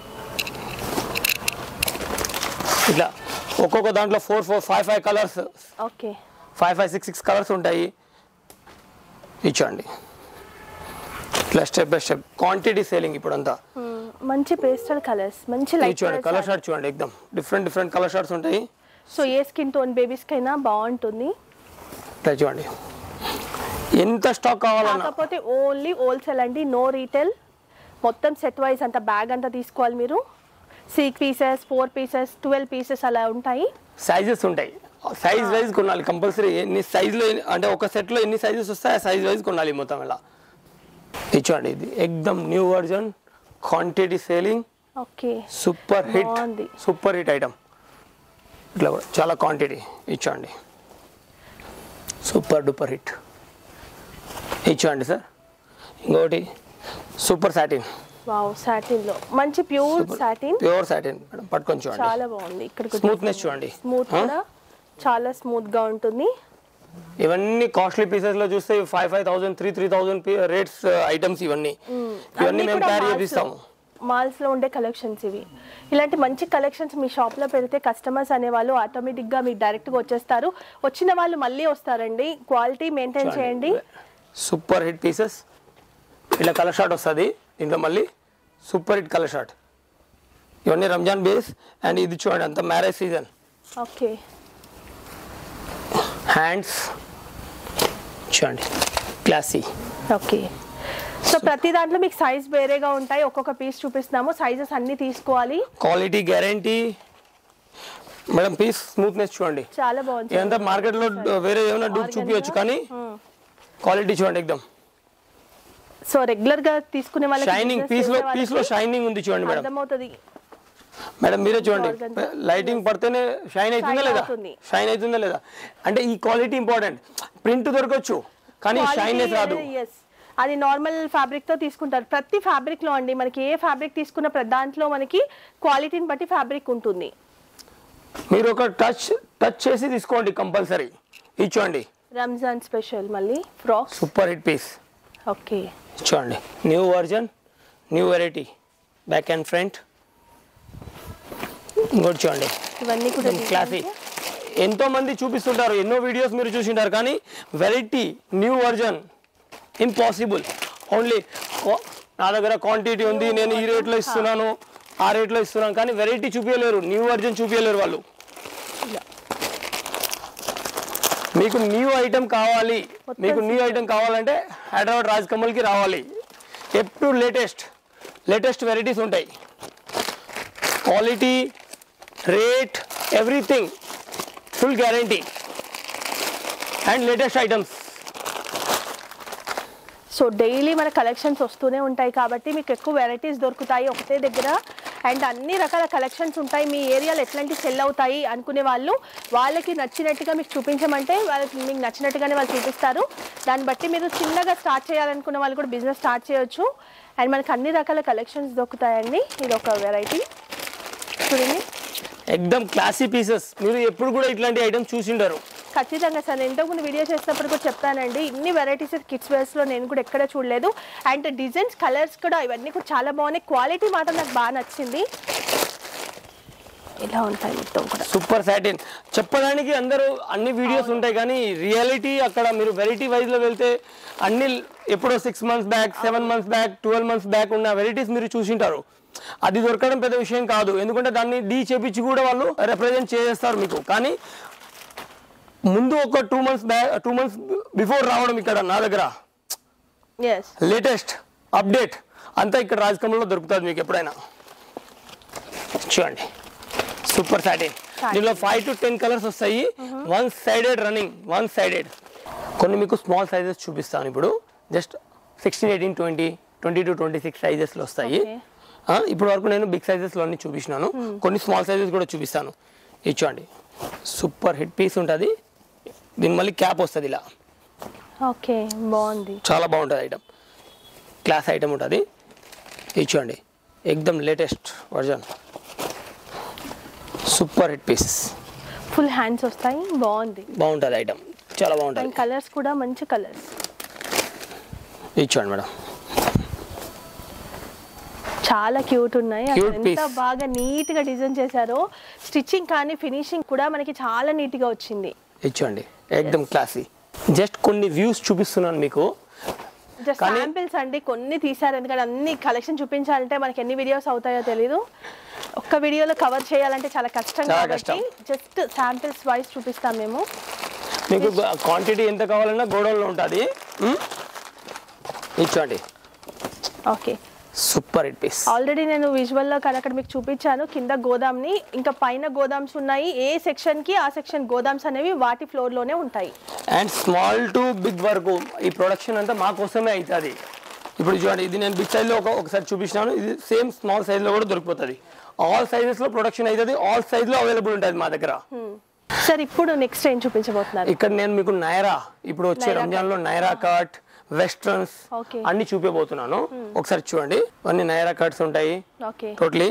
ఇట్లా ఒక్కొక్క దాంట్లో four four five five colours okay five five six six colours ఉంటాయి. ఇచ్చండి ఇట్లా step by step quantity selling ఇప్పుడు అంతా. మంచి పేస్టల్ కలర్స్, మంచి లైట్ చూడండి కలర్ షార్ట్ చూడండి, ఎక్దమ్ డిఫరెంట్ డిఫరెంట్ కలర్ షార్ట్స్ ఉంటాయి. సో ఏ స్కిన్ టోన్ బేబీస్ కైనా బాగుంటుంది. ఇట్లా చూడండి ఎంత స్టాక్ కావాలన్నా. కాకపోతే ఓన్లీ హోల్సేల్ అండి, నో రీటైల్. మొత్తం సెట్ వైజ్ అంత బ్యాగ్ అంతా తీసుకోవాలి మీరు. Six pieces four pieces twelve pieces అలా ఉంటాయి. సైజెస్ ఉంటాయి, సైజ్ వైజ్ కొనాలి కంపల్సరీ. ఎన్ని సైజులో అంటే ఒక సెట్లో ఎన్ని సైజెస్ వస్తాయి ఆ సైజ్ వైజ్ కొనాలి మొత్తం ఇలా. ఇచ్చండి ఇది ఎక్దమ్ new version quantity selling. Okay super hit super hit item. ఇట్లా కూడా చాలా క్వాంటిటీ ఇచ్చండి, సూపర్ డూపర్ హిట్ ఇచ్చండి సార్. ఇంకోటి సూపర్ సాటిన్. వావ్ సాటిన్ లో మంచి pure satin, pure satin madam పట్టుకొని చూడండి చాలా బాగుంది. ఇక్కడ స్మూత్నెస్ చూడండి, స్మూత్ కూడా చాలా స్మూత్ గా ఉంటుంది. ఇవన్నీ కాస్ట్లీ పీసెస్ లో చూస్తే five five thousand three three thousand rates items ఇవన్నీ ఇవన్నీ మేము క్యారీ చేపిస్తాము. మాల్స్ లో ఉండే కలెక్షన్స్ ఇవి. ఇలాంటి మంచి కలెక్షన్స్ మీ షాప్ లో పెడితే కస్టమర్స్ అనేవాళ్ళు ఆటోమేటిక్ గా మీకు డైరెక్ట్ గా వచ్చేస్తారు. వచ్చిన వాళ్ళు మళ్ళీ వస్తారండి. క్వాలిటీ మెయింటైన్ చేయండి. Super hit pieces. ఇలా కలర్ షార్ట్ వస్తుంది దీంట్లో, మళ్ళీ సూపర్ హిట్ కలర్ షార్ట్. ఇవన్నీ రంజాన్ బేస్. అండ్ ఇది చూడండి అంత మ్యారేజ్ సీజన్. ఓకే హ్యాండ్స్ చూడండి క్లాసీ. ఓకే సో ప్రతి దాంట్లో మీకు సైజ్ వేరేగా ఉంటాయి. ఒక్కొక్క పీస్ చూపిస్తున్నాము, సైజెస్ అన్ని తీసుకోవాలి. Quality guarantee madam. Piece smoothness చూడండి చాలా బాగుంది. ఇదంతా మార్కెట్ లో వేరే ఏమైనా డూప్ చూపించచ్చు కానీ క్వాలిటీ చూడండి ఎక్దమ్. సో రెగ్యులర్ గా తీసుకునే వాళ్ళకి షైనింగ్ పీస్ లో పీస్ లో షైనింగ్ ఉంది చూడండి మేడం. అర్థమవుతుంది మేడం మీరే చూడండి, లైటింగ్ పడితేనే షైన్ అవుతుందా లేదా, షైన్ అవుతుందా లేదా అంటే ఈ క్వాలిటీ ఇంపార్టెంట్. ప్రింట్ దొరకచ్చు కానీ షైనెస్ రాదు. అది నార్మల్ ఫ్యాబ్రిక్ తో తీసుకుంటారు. ప్రతి ఫ్యాబ్రిక్ లో అండి మనకి ఏ ఫ్యాబ్రిక్ తీసుకున్న ప్రతి దాంట్లో మనకి క్వాలిటీని బట్టి ఫ్యాబ్రిక్ ఉంటుంది. మీరు ఒక టచ్ టచ్ చేసి తీసుకోండి కంపల్సరీ. ఇచ్చోండి రంజాన్ స్పెషల్ మళ్ళీ frock super hit piece. Okay చూడండి new version new variety back and front. ఇంకోటి చూడండి ఇవన్నీ కూడా క్లాసీ. ఎంతో మంది చూపిస్తుంటారు, ఎన్నో వీడియోస్ మీరు చూసింటారు కానీ variety new version impossible. Only నా దగ్గర క్వాంటిటీ ఉంది, నేను ఈ రేట్లో ఇస్తున్నాను ఆ రేట్లో ఇస్తున్నాను కానీ వెరైటీ చూపించలేరు, న్యూ వర్జన్ చూపించలేరు వాళ్ళు. మీకు న్యూ ఐటమ్ కావాలి, మీకు న్యూ ఐటమ్ కావాలంటే హైదరాబాద్ రాజ్ కమల్కి రావాలి. Up to latest latest varieties ఉంటాయి. Quality rate everything full guarantee and latest items. So daily మన కలెక్షన్స్ వస్తూనే ఉంటాయి కాబట్టి మీకు ఎక్కువ వెరైటీస్ దొరుకుతాయి ఒకటే దగ్గర. అండ్ అన్ని రకాల కలెక్షన్స్ ఉంటాయి. మీ ఏరియాలో ఎట్లాంటి సెల్ అవుతాయి అనుకునే వాళ్ళు వాళ్ళకి నచ్చినట్టుగా మీకు చూపించమంటే వాళ్ళకి మీకు నచ్చినట్టుగానే వాళ్ళు చూపిస్తారు. దాన్ని బట్టి మీరు చిన్నగా స్టార్ట్ చేయాలనుకునే వాళ్ళు కూడా బిజినెస్ స్టార్ట్ చేయొచ్చు. అండ్ మనకి అన్ని రకాల కలెక్షన్స్ దొరుకుతాయండి. ఇది ఒక వెరైటీ చూడండి, ఎక్దమ్ క్లాసీ పీసెస్. మీరు ఎప్పుడు కూడా ఇట్లాంటి ఐటమ్స్ చూసిండారు ఖచ్చితంగా సార్. నేను ఇంతకుముందు వీడియో చేసినప్పుడు కూడా చెప్తానండి, ఇన్ని వెరైటీస్ కిడ్స్ వేర్స్లో నేను కూడా ఎక్కడ చూడలేదు. అండ్ డిజైన్స్ కలర్స్ కూడా ఇవన్నీ కూడా చాలా బాగున్నాయి. క్వాలిటీ మాత్రం నాకు బాగా నచ్చింది. ఇలా ఉంటాయి మొత్తం కూడా సూపర్ సాటిన్. చెప్పడానికి అందరూ అన్ని వీడియోస్ ఉంటాయి కానీ రియాలిటీ అక్కడ మీరు వెరైటీ వైజ్ లో వెళ్తే అన్ని ఎప్పుడో six months back seven months back twelve months back ఉన్న వెరైటీస్ మీరు చూసింటారు. అది దొరకడం పెద్ద విషయం కాదు, ఎందుకంటే దాన్ని డీ చేపించి కూడా వాళ్ళు రిప్రజెంట్ చేస్తారు మీకు. కానీ ముందు ఒక two months back two months before రావడం ఇక్కడ నా దగ్గర లేటెస్ట్ అప్డేట్ అంతా ఇక్కడ రాజ్ కమల్లో దొరుకుతుంది మీకు ఎప్పుడైనా. చూడండి సూపర్ సాటిన్. దీనిలో ఫైవ్ టు టెన్ కలర్స్ వస్తాయి. One sided running one sided. కొన్ని మీకు స్మాల్ సైజెస్ చూపిస్తాను ఇప్పుడు. Just sixteen eighteen twenty twenty two twenty six సైజెస్లో వస్తాయి. ఇప్పుడు వరకు నేను బిగ్ సైజెస్ లో అన్ని చూపించినాను, కొన్ని స్మాల్ సైజెస్ కూడా చూపిస్తాను. ఇచ్చోండి సూపర్ హిట్ పీస్ ఉంటుంది, దీని మళ్ళీ క్యాప్ వస్తుంది ఇలా. ఓకే బాగుంది, చాలా బాగుంటుంది ఐటమ్, క్లాస్ ఐటమ్ ఉంటుంది. ఇచ్చోండి ఎక్దమ్ latest version, super hit piece, full hands వస్తాయి, బాగుంది బాగుంటుంది ఐటమ్, చాలా బాగుంటుంది. కలర్స్ కూడా మంచి కలర్స్. ఇచ్చోండి మేడం, చాలా క్యూట్ ఉన్నాయి, ఎంత బాగా నీట్ గా డిజైన్ చేశారో. స్టిచ్చింగ్ కానీ ఫినిషింగ్ కూడా మనకి చాలా నీట్ గా వచ్చింది. ఇచ్చోండి ఎక్దమ్ క్లాసీ. జస్ట్ కొన్ని వ్యూస్ చూపిస్తున్నాను మీకు, జస్ట్ శాంపిల్స్ అండి, కొన్ని తీసారు. ఎందుకంటే అన్ని కలెక్షన్ చూపించాలంటే మనకి ఎన్ని వీడియోస్ అవుతాయో తెలీదు, ఒక్క వీడియోలో కవర్ చేయాలంటే చాలా కష్టం కాబట్టి జస్ట్ శాంపిల్స్ వైస్ చూపిస్తాం మేము. మీకు క్వాంటిటీ ఎంత కావాలన్నా గోడౌన్లో ఉంటుంది. ఇచ్చోండి okay super hit piece. Already నేను విజువల్ లో కానీ అక్కడ మీకు చూపించాను కింద గోదాంని, ఇంకా పైన గోదామ్స్ ఉన్నాయి. ఏ సెక్షన్ కి ఆ సెక్షన్ గోదామ్స్ అనేవి వాటి ఫ్లోర్ లోనే ఉంటాయి. అండ్ స్మాల్ టు బిగ్ వరకు ఈ ప్రొడక్షన్ అంతా మా కోసమే అవుతుంది. ఇప్పుడు చూడండి, ఇది నేను బిగ్ సైజ్ లో ఒక ఒకసారి చూపించినాను, ఇది సేమ్ స్మాల్ సైజ్ లో కూడా దొరికిపోతుంది. ఆల్ సైజెస్ లో ప్రొడక్షన్ అవుతుంది, ఆల్ సైజ్ లో అవైలబుల్ ఉంటుంది మా దగ్గర. సార్ ఇప్పుడు నెక్స్ట్ ఏం చూపించబోతున్నారు? ఇక్కడ నేను మీకు నైరా, ఇప్పుడు వచ్చే రంజాన్ లో నైరా కట్, వెస్ట్రన్స్ అన్ని చూపించబోతున్నాను. ఒకసారి చూడండి, అన్ని నైరా కట్స్ ఉంటాయి టోటలీ.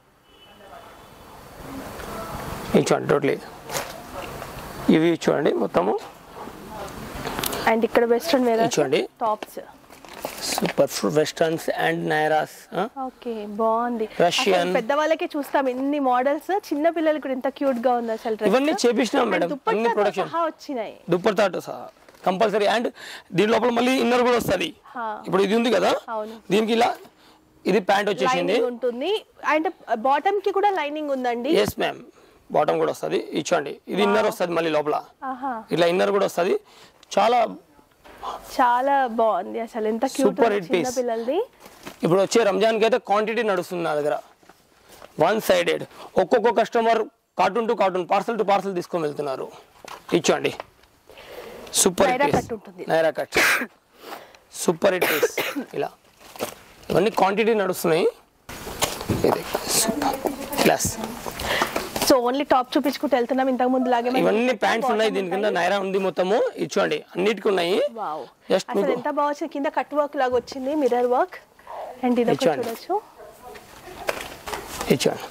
ఇది చూడండి టోటలీ, ఇవి చూడండి మొత్తము. అండ్ ఇక్కడ వెస్ట్రన్ వేర్ చూడండి టాప్స్, సూపర్ వెస్టర్న్స్ అండ్ నైరాస్. ఓకే బాగుంది. రష్యన్ పెద్దవాళ్ళకి చూస్తాం ఇన్ని మోడల్స్, చిన్న పిల్లలకి కూడా ఎంత క్యూట్ గా ఉంది అసలు. ఇవన్నీ చేపిస్తున్నాం మేడం, అన్ని ప్రొడక్షన్ వచ్చినాయి దుప్పటాతో సహా కంపల్సరీ. అండ్ దీని లోపల మళ్ళీ ఇన్నర్ కూడా వస్తుంది. ఇప్పుడు ఇది ఉంది కదా, దీనికి ఇలా ఇది ప్యాంట్ వచ్చేసింది ఉంటుంది, అండ్ బాటమ్ కి కూడా లైనింగ్ ఉందండి. ఎస్ మ్యామ్, బాటమ్ కూడా వస్తుంది. ఇచ్చోండి ఇది ఇన్నర్ వస్తుంది మళ్ళీ లోపల, ఇట్లా ఇన్నర్ కూడా వస్తుంది. చాలా చాలా బాగుంది అసలు, ఎంత క్యూట్ చిన్న పిల్లలది. ఇప్పుడు వచ్చే రంజాన్ కి అయితే క్వాంటిటీ నడుస్తుంది నా దగ్గర, వన్ సైడెడ్. ఒక్కొక్క customer carton to carton, parcel to parcel తీసుకొని వెళ్తున్నారు. ఇచ్చోండి సూపర్ హిట్ నైరా కట్, సూపర్ హిట్ పీస్. ఇలా ఇవన్నీ క్వాంటిటీ నడుస్తున్నాయి. ఇది super class. So only top చూపించుకుంటూ వెళ్తున్నాం, ఇంతకు ముందు లాగే ఇవన్నీ ప్యాంట్స్ ఉన్నాయి, దీని కింద నైరా ఉంది మొత్తము. ఇచ్చోండి అన్నిటికీ ఉన్నాయి. జస్ట్ అసలు ఎంత బాగా వచ్చింది, కింద కట్ వర్క్ లాగా వచ్చింది, మిర్రర్ వర్క్. అండ్ ఇది చూడొచ్చు. ఇచ్చోండి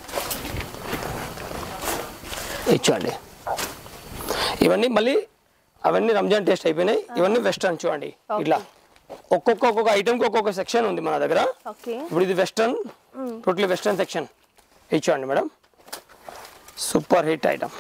ఇచ్చోండి ఇవన్నీ మళ్ళీ అవన్నీ రంజాన్ టేస్ట్ అయిపోయినాయి. ఇవన్నీ వెస్టర్న్ చూడండి, ఇట్లా ఒక్కొక్క ఒక్కొక్క ఐటమ్ కి ఒక్కొక్క సెక్షన్ ఉంది మన దగ్గర. ఇప్పుడు ఇది వెస్టర్న్, టోటలీ వెస్టర్న్ సెక్షన్. ఇచ్చోండి మేడం, సూపర్ హిట్ ఐటమ్.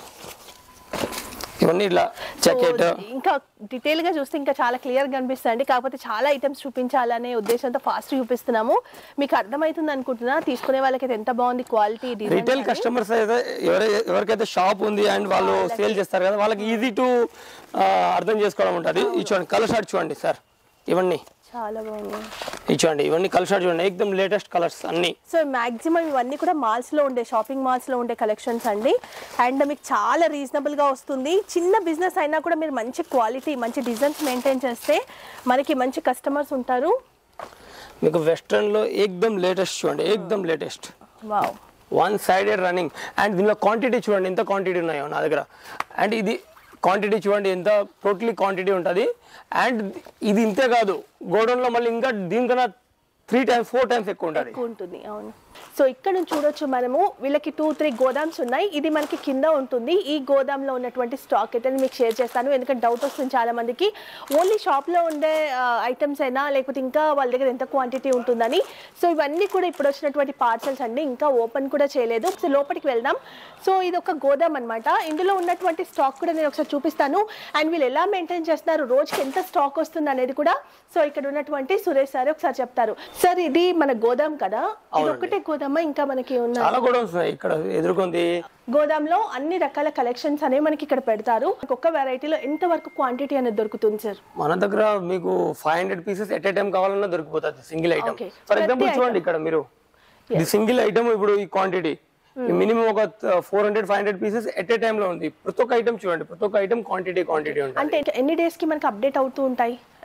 ఇవన్నీ ఇట్లా జాకెట్. ఇంకా డీటెయిల్ గా చూస్తే ఇంకా చాలా క్లియర్ గా కనిపిస్తుంది, కాకపోతే చాలా ఐటమ్స్ చూపించాలనే ఉద్దేశంతో ఫాస్ట్ చూపిస్తున్నాము. మీకు అర్థమవుతుంది అనుకుంటున్నా, తీసుకునే వాళ్ళకి ఎంత బాగుంది క్వాలిటీ. రిటైల్ కస్టమర్స్ అయితే ఎవరికైతే షాప్ ఉంది అండ్ వాళ్ళు సేల్ చేస్తారు కదా, వాళ్ళకి ఈజీ టు అర్థం చేసుకోవడం ఉంటుంది. ఈ చూడండి కలర్ షార్ట్ చూడండి సార్, ఇవన్నీ చాలా బాగుంది. ఇచ్చండి ఇవన్నీ కలర్ షార్ట్ చూడండి, ఎక్దమ్ లేటెస్ట్ కలర్స్ అన్ని. సో మాక్సిమం ఇవన్నీ కూడా మాల్స్ లో ఉండే, షాపింగ్ మాల్స్ లో ఉండే కలెక్షన్స్ అండి. అండ్ మీకు చాలా రీజనబుల్ గా వస్తుంది. చిన్న బిజినెస్ అయినా కూడా మీరు మంచి క్వాలిటీ, మంచి డిజైన్స్ మెయింటైన్ చేస్తే మనకి మంచి కస్టమర్స్ ఉంటారు. మీకు వెస్టర్న్ లో ఎక్దమ్ లేటెస్ట్ చూడండి, ఎక్దమ్ latest. Wow, one sided running. And దీనిలో క్వాంటిటీ చూడండి ఎంత క్వాంటిటీ ఉన్నాయో నా దగ్గర. అండ్ ఇది క్వాంటిటీ చూడండి ఎంత టోటలీ క్వాంటిటీ ఉంటుంది. అండ్ ఇది ఇంతే కాదు, గోడౌన్లో మళ్ళీ ఇంకా దీనికన్నా త్రీ టైమ్స్ ఫోర్ టైమ్స్ ఎక్కువ ఉంటుంది ఉంటుంది. అవును. సో ఇక్కడ నుంచి చూడొచ్చు మనము, వీళ్ళకి టూ త్రీ గోదామ్స్ ఉన్నాయి. ఇది మనకి కింద ఉంటుంది. ఈ గోదాంలో ఉన్నటువంటి స్టాక్ అయితే మీకు షేర్ చేస్తాను, ఎందుకంటే డౌట్ వస్తుంది చాలా మందికి, ఓన్లీ షాప్లో ఉండే ఐటమ్స్ అయినా లేకపోతే ఇంకా వాళ్ళ దగ్గర ఎంత క్వాంటిటీ ఉంటుందని. సో ఇవన్నీ కూడా ఇప్పుడు వచ్చినటువంటి పార్సల్స్ అండి, ఇంకా ఓపెన్ కూడా చేయలేదు. సో లోపలికి వెళ్దాం. సో ఇది ఒక గోదాం అనమాట. ఇందులో ఉన్నటువంటి స్టాక్ కూడా నేను ఒకసారి చూపిస్తాను. అండ్ వీళ్ళు ఎలా మెయింటైన్ చేస్తున్నారు, రోజుకి ఎంత స్టాక్ వస్తుంది అనేది కూడా సో ఇక్కడ ఉన్నటువంటి సురేష్ సార్ ఒకసారి చెప్తారు. సార్ ఇది మన గోదాం కదా, ఇది ఒకటే గోదామా ఇంకా మనకి ఉన్నాయి? చాలా గోదామ్స్ ఉన్నాయి ఇక్కడ ఎదుర్కొంది. గోదాంలో అన్ని రకాల కలెక్షన్స్ అనేవి మనకి ఇక్కడ పెడతారు. ఒక్కొక్క వెరైటీలో ఎంత వరకు క్వాంటిటీ అనేది దొరుకుతుంది సార్? మన దగ్గర మీకు five hundred pieces at a time కావాలన్నా దొరికిపోతుంది సింగిల్ ఐటమ్. ఫర్ ఎగ్జాంపుల్ చూడండి ఇక్కడ మీరు ఇది సింగిల్ ఐటమ్, ఇప్పుడు ఈ క్వాంటిటీ మినిమం ఒక four hundred five hundred pieces at a time లో ఉంది. ప్రతి ఒక్క ఐటమ్ చూడండి, ప్రతి ఒక్క ఐటమ్ క్వాంటిటీ క్వాంటిటీ ఉంటుంది. అంటే ఎన్ని డేస్ కి మనకి అప్డేట్ అవుతూ ఉంటాయి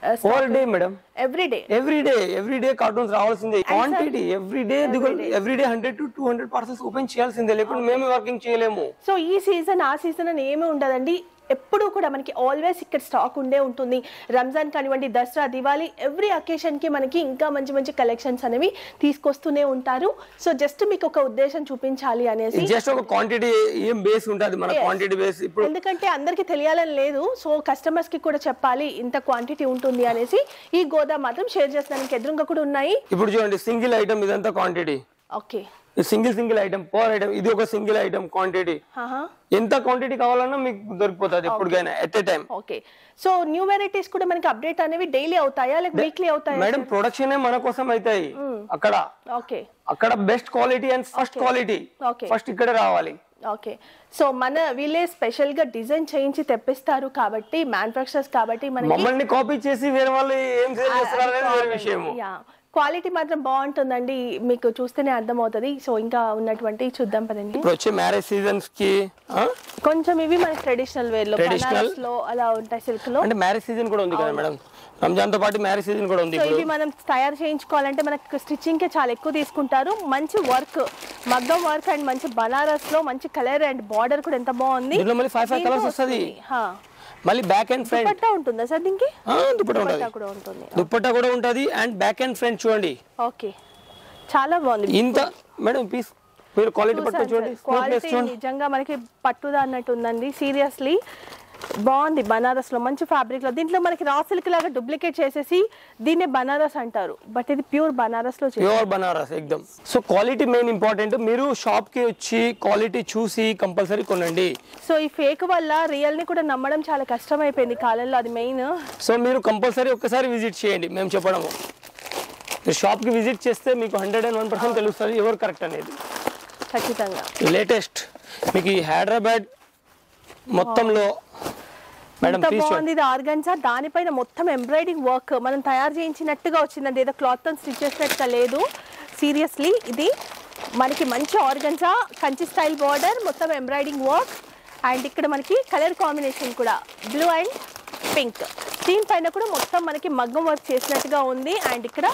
all day madam, every day every day every day cartons రావాల్సిందే. Quantity every day every day hundred to two hundred parcels open చేయాల్సిందే, లేకుంటే మేము వర్కింగ్ చేయలేము. సో ఈ సీజన్ ఆ సీజన్ అని ఏమీ ఉండదండి, ఎప్పుడు కూడా మనకి ఆల్వేస్ ఇక్కడ స్టాక్ ఉండే ఉంటుంది. రంజాన్ కానివ్వండి, దసరా, దివాళీ, ఎవ్రీ అకేషన్ కి మనకి ఇంకా మంచి మంచి కలెక్షన్స్ అనేవి తీసుకొస్తూనే ఉంటారు. సో జస్ట్ మీకు ఒక ఉద్దేశం చూపించాలి అనేసి, జస్ట్ ఒక క్వాంటిటీ ఏం బేస్ ఉంటుంది మన క్వాంటిటీ బేస్. ఇప్పుడు ఎందుకంటే అందరికి తెలియాలని లేదు, సో కస్టమర్స్ కి కూడా చెప్పాలి ఇంత క్వాంటిటీ ఉంటుంది అనేసి ఈ గోదా మాత్రం షేర్ చేస్తానికి ఎదురుగా కూడా ఉన్నాయి. ఇప్పుడు చూడండి సింగిల్ ఐటమ్ ఇదంతా quantity. Okay, single single item per item, ఇది ఒక సింగిల్ ఐటమ్ క్వాంటిటీ. ఎంత క్వాంటిటీ కావాలన్నా మీకు దొరికిపోతుంది ఎప్పటికైనా at a time. Okay, so new varieties కూడా మనకి అప్డేట్ అనేవి డైలీ అవుతాయా లేక వీక్లీ అవుతాయా? మేడం ప్రొడక్షన్ మన కోసం అవుతాయి అక్కడ. ఓకే, అక్కడ best quality and first quality first ఇక్కడ రావాలి. ఓకే, సో మన వీళ్ళే స్పెషల్ గా డిజైన్ చేయించి తెప్పిస్తారు కాబట్టి, మ్యానుఫ్యాక్చరర్స్ కాబట్టి మనకి మమ్మల్ని కాపీ చేసి వేరే వాళ్ళు ఏం సేల్ చేస్తారు అనేది వేరే విషయం. క్వాలిటీ మాత్రం బాగుంటుందండి, మీకు చూస్తేనే అర్థమవుతుంది. సో ఇంకా ఉన్నటువంటి చూద్దాం పదండి. ఇప్పుడు వచ్చే మ్యారేజ్ సీజన్స్ కి కొంచెం ఇవి మన ట్రెడిషనల్ వేర్ లో, బనారస్ లో అలా ఉంటాయి, సిల్క్ లో. అంటే మ్యారేజ్ సీజన్ కూడా ఉంది కదా మేడం, రంజాన్ తో పాటు మ్యారేజ్ సీజన్ కూడా ఉంది. సో ఇవి మనం తయారు చేయించుకోవాలంటే మనకి స్టిచ్చింగ్ కే చాలా ఎక్కువ తీసుకుంటారు. మంచి వర్క్, మగ్గం వర్క్ అండ్ మంచి బనారస్ లో మంచి కలర్ అండ్ బార్డర్ కూడా ఎంత బాగుంది. దీంట్లో మళ్ళీ ఫైవ్ ఫైవ్ కలర్స్ వస్తది. మళ్ళీ బ్యాక్ అండ్ ఫ్రంట్ దుపట్టా ఉంటుందా సార్ దీనికి? దుపట్టా కూడా ఉంటుంది, దుపట్టా కూడా ఉంటది అండ్ బ్యాక్ అండ్ ఫ్రంట్ చూడండి. ఓకే, చాలా బాగుంది. ఇంత మేడం పీస్ మీరు క్వాలిటీ పట్టు చూడండి, క్వాలిటీ నిజంగా మనకి పట్టుదా అన్నట్టు ఉందండి. సీరియస్లీ బాగుంది. బనారస్ లో మంచి ఫ్యాబ్రిక్ లో, దీంట్లో మనకి రా సిల్క్ లాగా డూప్లికేట్ చేసేసి దీన్నే బనారస్ అంటారు, బట్ ఇది ప్యూర్ బనారస్ లో, ప్యూర్ బనారస్ ఎక్దమ్. So quality main important. మీరు షాప్ కి వచ్చి క్వాలిటీ చూసి కంపల్సరీ కొనండి. సో ఈ ఫేక్ వల్ల రియల్ ని కూడా నమ్మడం చాలా కష్టం అయిపోయింది కాలంలో, అది మెయిన్. సో మీరు కంపల్సరీ ఒక్కసారి విజిట్ చేయండి మేము చెప్పడము. మీరు షాప్ కి విజిట్ చేస్తే మీకు హండ్రెడ్ అండ్ వన్ పర్సెంట్ తెలుస్తుంది ఎవరు కరెక్ట్ అనేది. ఖచ్చితంగా లేటెస్ట్ మీకు ఈ హైదరాబాద్ మొత్తంలో మేడం బాగుంది. ఇది ఆర్గన్సా, దానిపైన మొత్తం ఎంబ్రాయిడింగ్ వర్క్ మనం తయారు చేయించినట్టుగా వచ్చిందండి, ఏదో క్లాత్ తో స్టిచ్ చేసినట్టుగా లేదు. సీరియస్లీ ఇది మనకి మంచి ఆర్గన్సా, కంచి స్టైల్ బార్డర్, మొత్తం ఎంబ్రాయిడింగ్ వర్క్ అండ్ ఇక్కడ మనకి కలర్ కాంబినేషన్ కూడా బ్లూ అండ్ పింక్. దీనిపైన కూడా మొత్తం మనకి మగ్గం వర్క్ చేసినట్టుగా ఉంది అండ్ ఇక్కడ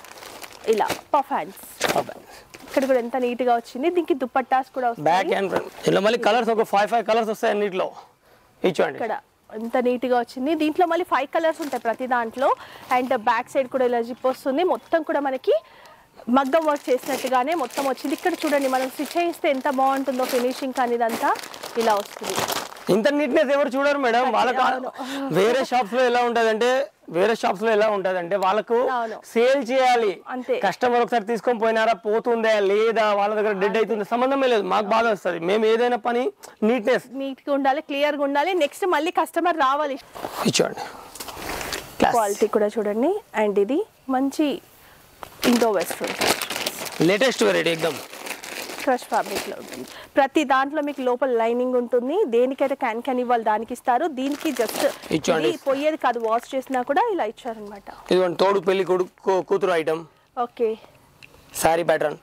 ఇలా పఫ్ హ్యాండ్స్, ఇక్కడ కూడా ఎంత నీట్ గా వచ్చింది. దీనికి దుపట్టాస్ కూడా వస్తాయి, బ్యాక్ అండ్ ఫ్రంట్. ఇలా మళ్ళీ కలర్స్ ఒక ఫైవ్ ఫైవ్ కలర్స్ వస్తాయి అన్నిట్లో. ఇచ్చండి ఇక్కడ ఎంత నీట్ గా వచ్చింది. దీంట్లో మళ్ళీ ఫైవ్ కలర్స్ ఉంటాయి ప్రతి దాంట్లో అండ్ బ్యాక్ సైడ్ కూడా ఇలా జిప్ వస్తుంది. మొత్తం కూడా మనకి మగ్గం వర్క్ చేసినట్టుగానే మొత్తం వచ్చింది. ఇక్కడ చూడండి మనం స్టిచ్ చేయిస్తే ఎంత బాగుంటుందో ఫినిషింగ్ కానీ ఇదంతా ఇలా వస్తుంది. ఇంత నీట్నెస్ ఎవరు చూడరు మేడం. వాళ్ళకి వేరే షాప్స్ లో ఎలా ఉంటది అంటే వేరే షాప్స్ లో ఎలా ఉంటది అంటే వాళ్ళకు సేల్ చేయాలి, కస్టమర్ ఒకసారి తీసుకొని పోయినారా పోతుందా లేదా వాళ్ళ దగ్గర డెడ్ అవుతుందా సంబంధమే లేదు. మాకు బాధ వస్తుంది. మేము ఏదైనా పని నీట్నెస్ నీట్ గా ఉండాలి, క్లియర్ గా ఉండాలి. నెక్స్ట్ మళ్ళీ కస్టమర్ రావాలి. చూడండి క్వాలిటీ కూడా చూడండి అండ్ ఇది మంచి ఇండో వెస్ట్రన్ లేటెస్ట్ వెరైటీ ఎక్దమ్ క్రష్ ఫ్యాబ్రిక్ లో ఉంటుంది. ప్రతి దాంట్లో మీకు లోపల లైనింగ్ ఉంటుంది. దేనికైతే క్యాన్ క్యాన్ ఇవ్వాలి దానికి ఇస్తారు. దీనికి జస్ట్ పోయేది కాదు, వాష్ చేసినా కూడా ఇలా ఇచ్చారనమాట. ఇదిగోండి తోడు పెళ్లి కొడుకు కూతురు item. Okay, sari pattern